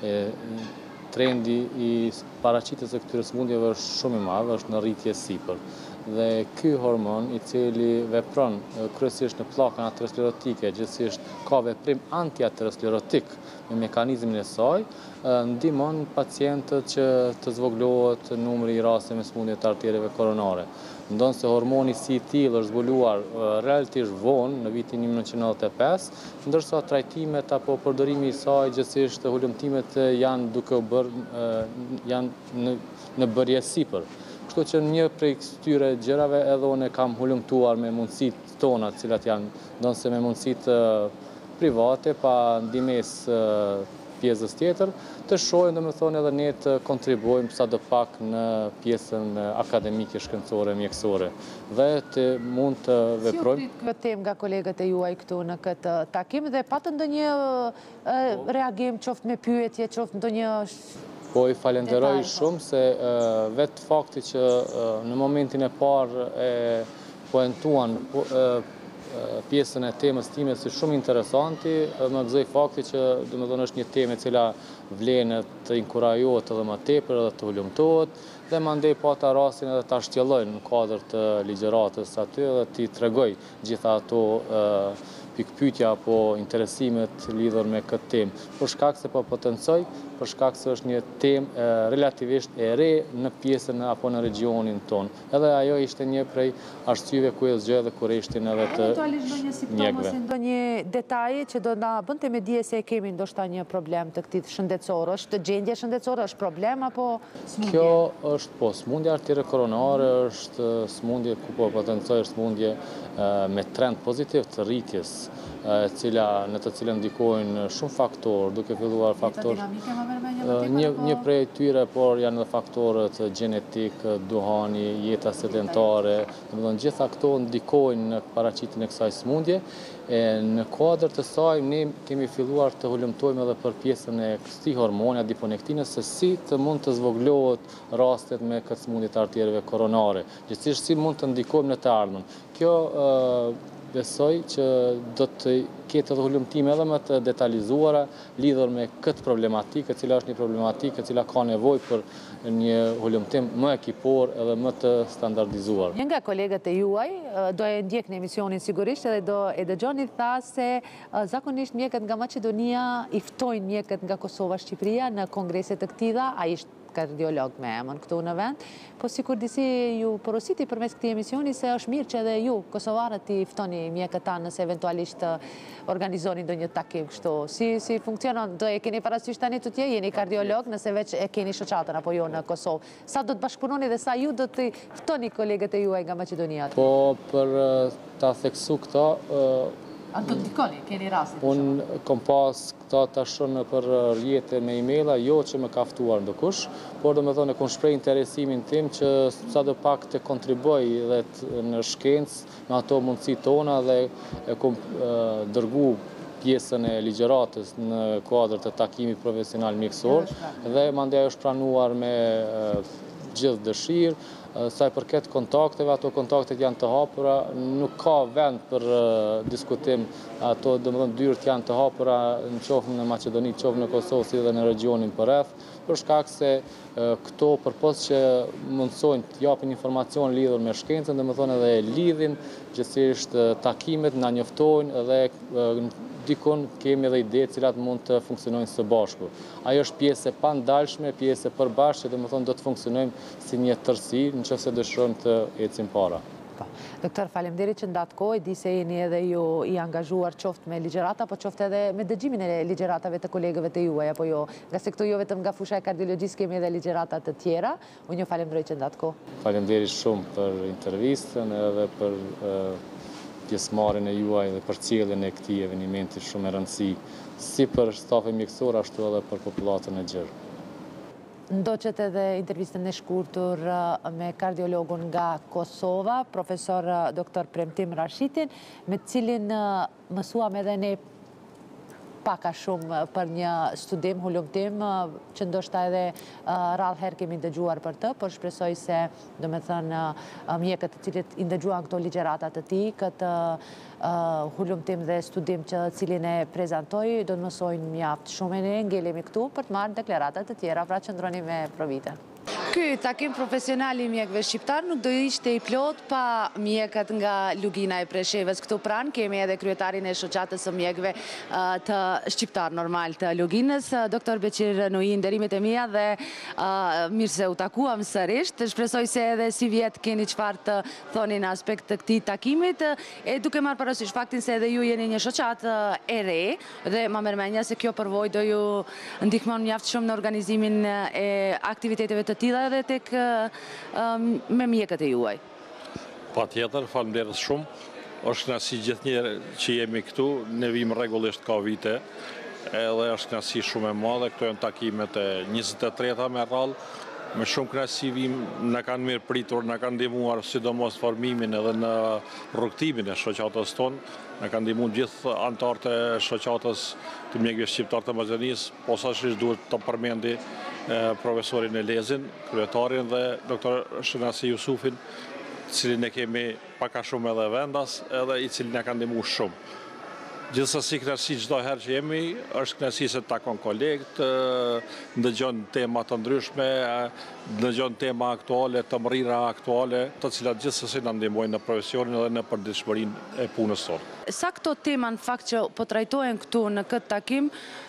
trendi i paraqitjes së këtyre smundjeve është shumë i madh, është në rritje sipër. Dhe ky hormon i cili vepron kryesisht në pllakën aterosklerotike, gjithsesi ka veprim antiaterosklerotik me mekanizmin e saj, ndihmon pacientët që të zvoglohet numri i rasteve me smundje të arterieve koronare. Ndonë se hormoni si i tillë është zbuluar relativisht vonë në vitin një mijë nëntëqind e nëntëdhjetë e pesë, ndërsa trajtimet apo përdorimi i saj gjithsesi hulumtimet janë duke u bërë janë në, në bërje sipër. Kështu që një prej këtyre gjërave edhe unë kam hulumtuar me mundësitë tona, të cilat janë ndonë se me mundësitë private, pa ndihmës pjesës tjetër, të shohim domethënë edhe ne të kontribuojmë sadopak në pjesën akademike shkencore mjekësore dhe të mund të veprojmë. Si u prit këtë temë nga kolegët e juaj këtu në këtë takim dhe patën ndonjë reagim, qoftë me pyetje, qoftë ndonjë... Po i falenderoj shumë se vetë fakti që në momentin e parë e poentuan pjesën e temës time si shumë interesanti, më gëzoi fakti që domethënë është një temë e cila vlen të inkurajohet edhe më tepër edhe të hulumtohet dhe mandej pata rastin edhe ta shtjelloj në kuadër të ligjëratës aty dhe t'i tregoj gjitha ato pikpyetja apo interesimet lidhur me këtë temë. Për shkak se po potencoj, për shkak se është një temë relativisht e re në pjesën apo në regionin tonë. Edhe ajo ishte një prej arsyeve ku e zgjoj dhe kurreshtin edhe të mjekëve. Ndonjë detaje që do na bënte me dije se kemi ndoshta një problem të këtij shëndetësor, është gjendje shëndetësore, është problem apo smundje? Kjo është po smundje arterieve koronare, është smundje ku po potencoj, është smundje me trend pozitiv të rritjes cila, në të cilën ndikojnë shumë faktorë, duke filluar faktor... Një, një prej tyre, por janë dhe faktorët gjenetik, duhani, jeta sedentare, domethënë gjitha këto ndikojnë në paraqitjen e kësaj sëmundje. E në kuadër të saj, ne kemi filluar të hulumtojmë edhe për pjesën e këtij hormoni, adiponektinës, se si të mund të zvoglohet rastet me këtë sëmundje të arterëve koronare, gjithsesi si mund të ndikojmë në të ardhmen. Kjo besoj që do të ketë edhe hulumtime edhe më të detalizuara lidhur me këtë problematikë, e cila është një problematikë e cila ka nevojë për një hulumtim më ekipor edhe më të standardizuar. Një nga kolegët e juaj do e ndjek në emisionin sigurisht edhe do e dëgjoni, tha se zakonisht mjekët nga Maqedonia i ftojnë mjekët nga Kosova, Shqipëria në kongreset të këtilla, ai ishte kardiolog me emën këtu në vend, po sikur disi ju porositi përmes këtij emisioni se është mirë që edhe ju, kosovarët, i ftoni mjekët tanë nëse eventualisht organizoni ndonjë takim kështu. Si, si funksionon? Do e keni parasysh tani të tje, jeni kardiolog, nëse veç e keni shoqatën apo jo në Kosovë. Sa do të bashkëpunoni dhe sa ju do të ftoni kolegët e juaj nga Maqedonia? Po, për ta theksu këta, A do të ndikoni, keni rastit? Unë kom pas këta tashën për rrjete me e-maila, jo që më ka ftuar ndikush, por do me thonë e kom shprej interesimin tim që sa do pak të kontriboj dhe në shkencë me ato mundësi tona dhe e kom dërgu pjesën e ligjëratës në kuadër të takimit profesional mjekësor dhe mandej është pranuar me gjithë dëshirë. Sa i përket kontakteve, ato kontaktet janë të hapura, nuk ka vend për diskutim, ato domethënë dyrët janë të hapura në qoftë në Maqedoni, qoftë në Kosovë, si dhe në regionin përreth, për shkak se këto përpos që mundsojnë të japin informacion lidhur me shkencën, domethënë edhe lidhin gjithsesi takimet, na njoftojnë dhe dikon kemi edhe ide cilat mund të funksionojnë së bashku. Ajo është pjesë e pandalshme, pjesë e përbashkët, që domethënë do të funksionojmë si një tërësi nëse dëshirojmë të ecim para. Doktor, faleminderit që ndatë kohë, di se jeni edhe ju i angazhuar qoftë me ligjërata, po qoftë edhe me dëgjimin e ligjëratave të kolegëve të juaj, apo jo, nga se këtu jo vetëm nga fusha e kardiologjisë kemi edhe ligjërata të tjera. Unë ju falenderoj që ndatë kohë. Faleminderit shumë për intervistën edhe për pjesëmarrjen e juaj dhe për cilën e këtij evenimenti shumë e rëndësi, si për stafin mjekësor, ashtu edhe për popullatën e gjerë. Ndoqet edhe intervistën e shkurtur me kardiologun nga Kosova, profesor doktor Premtim Rashitin, me cilin mësuam edhe ne paka shumë për një studim, hulumtim, që ndoshta edhe rrallë herë kemi ndëgjuar për të, por shpresoj se, do me thënë, mjekët të cilit i ndëgjuan këto ligjëratat të tij, këtë hulumtim dhe studim që cilin e prezantoj, do të mësojnë mjaft shumë, e ne ngelemi këtu për të marrë deklaratat të tjera, pra qëndroni me Provite. Ky takim profesional i mjekëve shqiptar nuk do ishte i plot pa mjekët nga Lugina e Preshevës. Këtu pranë kemi edhe kryetarin e shoqatës së mjekëve të shqiptar normal të Luginës, doktor Beqir Nui, nderimet e mia dhe mirë se u takuam sërish. Shpresoj se edhe si vjet keni çfarë të thoni në aspekt të këtij takimit, e duke marrë parasysh faktin se edhe ju jeni një shoqatë e re dhe ma merr mendja se kjo përvojë do ju ndihmon mjaft shumë në organizimin e aktiviteteve të tilla edhe tek me mjekët e juaj. Patjetër, faleminderit shumë. Është kënaqësi gjithnjëherë që jemi këtu, ne vim rregullisht ka vite, edhe është kënaqësi shumë e madhe. Këto janë takimet e njëzet e treta me radhë. Me shumë kënaqësi vim, na kanë mirë pritur, na kanë ndihmuar sidomos formimin edhe në rrugtimin e shoqatës tonë. Na kanë ndihmuar gjithë anëtarët e shoqatës të mjekëve shqiptar të Maqedonisë, posaçërisht duhet të përmendi profesorin Elezin, kryetarin dhe doktor Shënasi Jusufin, cilin e kemi paka shumë edhe vendas, edhe i cilin e kanë ndihmuar shumë. Gjithsesi kënaqësi çdo herë që jemi, është kënaqësi se takon kolegët, ndëgjon tema të ndryshme, ndëgjon tema aktuale, të mërira aktuale, të cilat gjithsesi na ndihmojnë në profesionin dhe në përditshmërinë e punës tonë. Sa këto tema në fakt që po trajtohen këtu në këtë takim,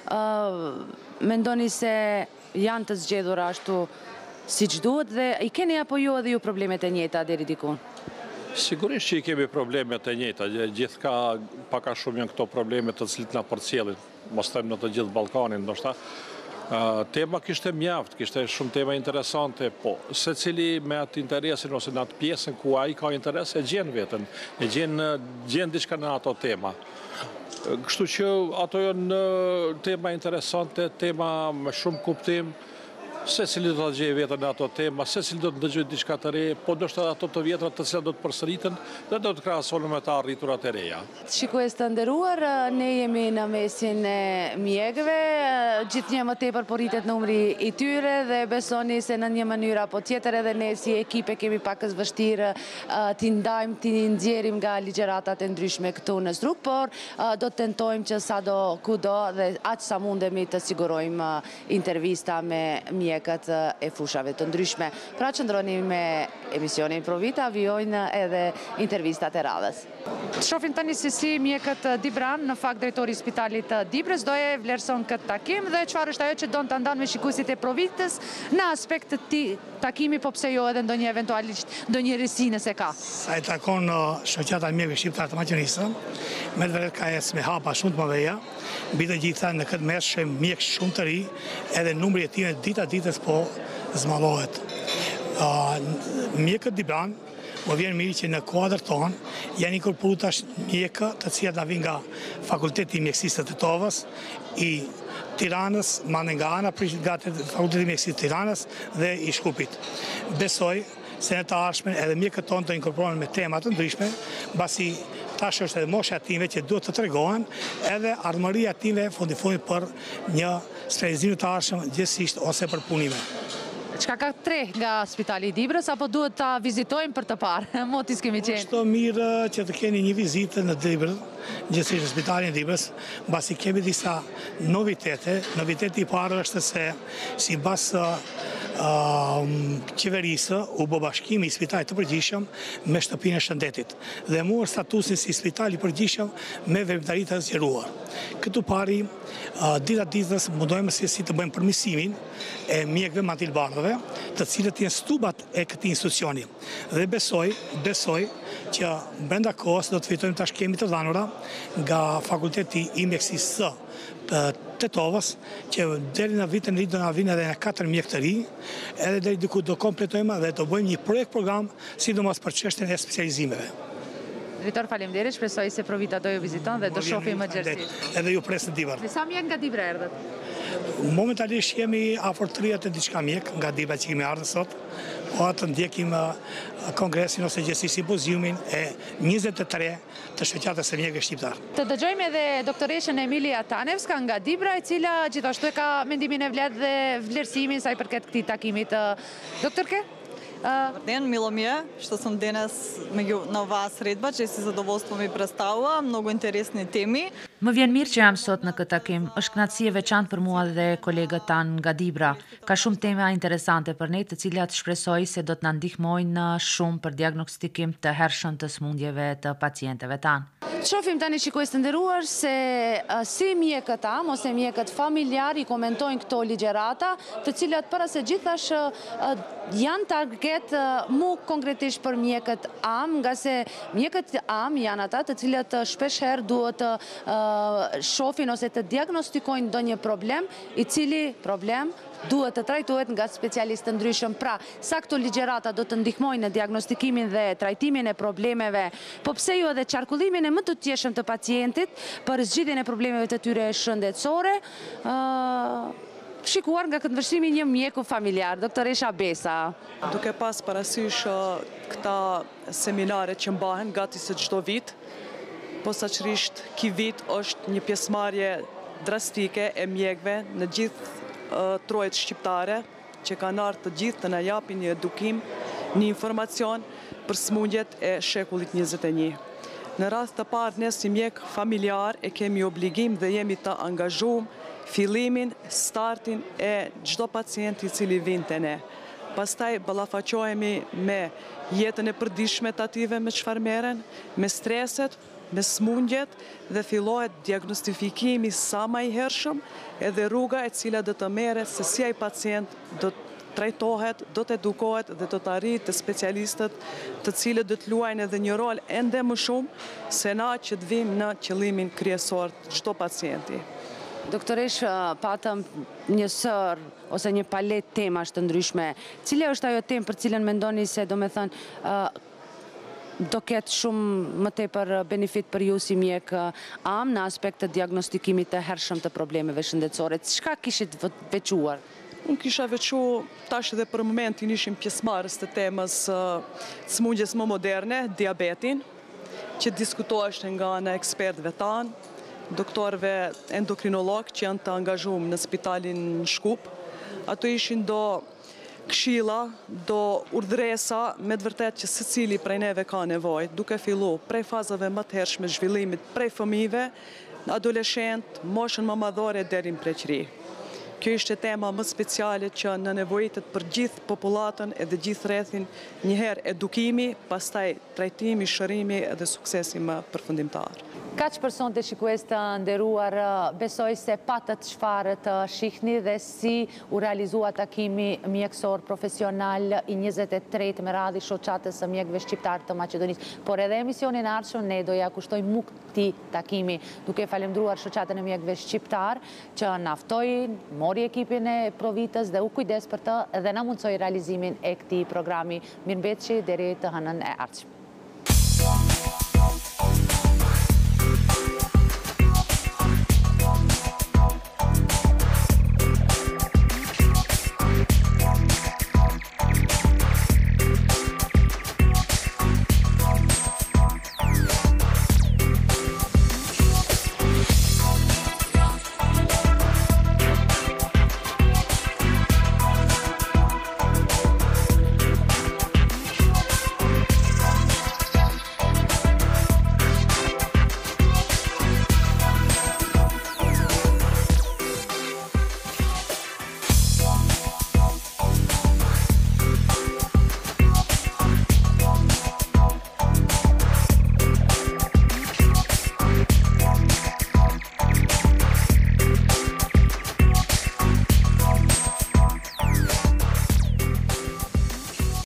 mendoni se janë të zgjedhura ashtu siç duhet dhe i keni apo jo edhe ju problemet e njëjta deri diku? Sigurisht që i kemi problemet e njëjta, gjithka paka shumë janë këto problemet të cilit na përcjellin, mos them në të gjithë Ballkanin, ndoshta. Tema kishte mjaft, kishte shumë tema interesante, po se cili me atë interesin ose në atë pjesën ku ai ka interes e gjen vetën, e gjen, gjen diçka në ato tema. Kështu që ato janë tema interesante, tema me shumë kuptim, se cili do të gjejë vetën në ato tema, se cili do të ndëgjojë diçka të re, po ndoshta ato të vjetra të cilat do të përsëriten dhe do të krahasohen me të arriturat e reja. Shikues të nderuar, ne jemi në mesin e mjekëve, gjithnjë më tepër po rritet numri i tyre dhe besoni se në një mënyrë apo tjetër edhe ne si ekipe kemi pakës vështirë t'i ndajmë, t'i nxjerrim nga ligjëratat e ndryshme këtu në Struk, por do të tentojmë që sado kudo dhe aq sa mundemi të sigurojmë intervista me mjekët e fushave të ndryshme. Pra qëndroni me emisionin Provita, vijojnë edhe intervistat e radhës. Shohim tani se si mjekët Dibran, në fakt drejtori i Spitalit Dibrës, do e vlerëson këtë takim dhe çfarë është ajo që don ta ndanë me shikuesit e Provitës në aspekt të takimi, po pse jo edhe ndonjë eventualisht ndonjë risi nëse ka. Sa i takon shoqata e mjekëve shqiptar të Maqedonisë, me të vërtetë ka ecë me hapa shumë të mëdha, mbi të gjitha në këtë mes shohim mjek shumë të ri, edhe numri i tyre dita ditës po zmallohet. Mjekët Dibran, më vjen mirë që në kuadër tonë janë inkorporuar tash mjekë të cilat na vijnë nga Fakulteti i Mjekësisë të Tetovës i Tiranës, mandej nga ana nga Fakulteti i Mjekësisë të Tiranës dhe i Shkupit. Besoj se në të ardhmen edhe mjekët tonë të inkorporohen me tema të ndryshme, mbasi tash është edhe mosha e tyre që duhet të tregohen, edhe ardhmëria e tyre fundi fundit për një specializim të ardhshëm gjithsesi ose për punime. Çka ka tre nga Spitali i Dibrës, apo duhet ta vizitojmë për të parë? Motis kemi qenë. Është mirë që të keni një vizitë në Dibrë, gjithsesi në Spitalin e Dibrës, mbasi kemi disa novitete. Noviteti i parë është se sipas qeverisë u bë bashkimi i Spitalit të Përgjithshëm me shtëpinë e Shëndetit dhe morë statusin si Spital i Përgjithshëm me veprimtari të zgjeruar. Këtu pari, dita ditës mundojmë si të bëjmë përmirësimin e mjekëve mantilbardhëve, të cilët janë stubat e këtij institucioni. Dhe besoj, besoj që brenda kohës do të fitojmë tash kemi të dhënura nga Fakulteti i Mjekësisë Tetovës, që deri në vitin e ri do na vinë edhe në katër mjekë të ri, edhe deri diku do kompletojmë dhe do bëjmë një projekt program, sidomos për çështjen e specializimeve. Drejtor, faleminderit, shpresoj se Provita do ju viziton dhe do shohim më gjerësi. Edhe ju pres në Dibër. Sa mjek nga Dibra erdhët? Momentalisht jemi afër tridhjetë e diçka mjek nga Dibra që kemi ardhur sot, po atë ndjekim kongresin ose gjithsesi simpoziumin e njëzet e tre të shoqatës së mjekëve shqiptar. Të dëgjojmë edhe doktoreshën Emilia Tanevska nga Dibra, e cila gjithashtu e ka mendimin e vlet dhe vlerësimin sa i përket këtij takimit. Doktorke? Dobar ден, мило ми е што сум денес меѓу на оваа средба, че си задоволство ми представува многу интересни теми. Më vjen mirë që jam sot në këtë takim. Është kënaqësi e veçantë për mua dhe kolegët tanë nga Dibra. Ka shumë tema interesante për ne, të cilat shpresoj se do të na ndihmojnë shumë për diagnostikim të hershëm të smundjeve të pacientëve tanë. Shohim tani, shikues të nderuar, se si mjekët am ose mjekët familjar i komentojnë këto ligjërata, të cilat para se gjithash janë target mu konkretisht për mjekët am, nga se mjekët am janë ata të cilat shpesh herë duhet të shohin ose të diagnostikojnë ndonjë problem, i cili problem duhet të trajtohet nga specialistë ndryshëm. Pra, sa këto ligjërata do të ndihmojnë në diagnostikimin dhe trajtimin e problemeve, po pse jo edhe qarkullimin e më të tjeshëm të pacientit për zgjidhjen e problemeve të tyre shëndetësore, shikuar nga këtë vështrimi një mjeku familjar, doktoresha Besa. Duke pas parasysh këta seminare që mbahen gati se çdo vit, posaçërisht ky vit është një pjesëmarrje drastike e mjekëve në gjithë trojet shqiptare, që kanë ardhur të gjithë të na japin një edukim, një informacion për smundjet e shekullit njëzet e një. Në rast të parë, ne si mjek familjar e kemi obligim dhe jemi të angazhuar fillimin, startin e çdo pacienti i cili vjen te ne. Pastaj ballafaqohemi me jetën e përditshme të ative me çfarë merren, me streset, me smundjet dhe fillohet diagnostifikimi sa më i hershëm edhe rruga e cila do të merret se si ai pacient do të trajtohet, do të edukohet dhe do të arrijë të specialistët të cilët do të luajnë edhe një rol ende më shumë se na që të vim në qëllimin kryesor të çdo pacienti. Doktoresh, patëm një sër ose një palet temash të ndryshme. Cile është ajo temë për cilën mendoni se do me thënë do ketë shumë më tepër benefit për ju si mjek am në aspekt të diagnostikimit të hershëm të problemeve shëndetësore? Çka kishit veçuar? Unë kisha veçu tash edhe për momentin ishim pjesëmarrës të temës sëmundjes më moderne, diabetin, që diskutohesht nga ana ekspertëve tanë, doktorëve endokrinolog që janë të angazhuar në spitalin Shkup. Ato ishin do këshilla, do urdhresa me të vërtet që secili prej neve ka nevojë, duke fillu prej fazave më të hershme zhvillimit prej fëmijëve, adoleshent, moshën më madhore deri në pleqëri. Kjo ishte tema më speciale që në nevojitet për gjithë populatën edhe gjithë rrethin, njëherë edukimi, pastaj trajtimi, shërimi edhe suksesi më përfundimtar. Kaq person të shikues të nderuar, besoj se patët çfarë të shihni dhe si u realizua takimi mjekësor profesional i njëzet e tretë me radhë i shoqatës së mjekëve shqiptar të Maqedonisë. Por edhe emisionin e ardhshëm ne do ja kushtojmë muk këtij takimi, duke falendruar shoqatën e mjekëve shqiptar që na ftoi, mori ekipin e Provitës dhe u kujdes për të dhe na mundsoi realizimin e këtij programi. Mirëmbëjtje deri të hënën e ardhshme.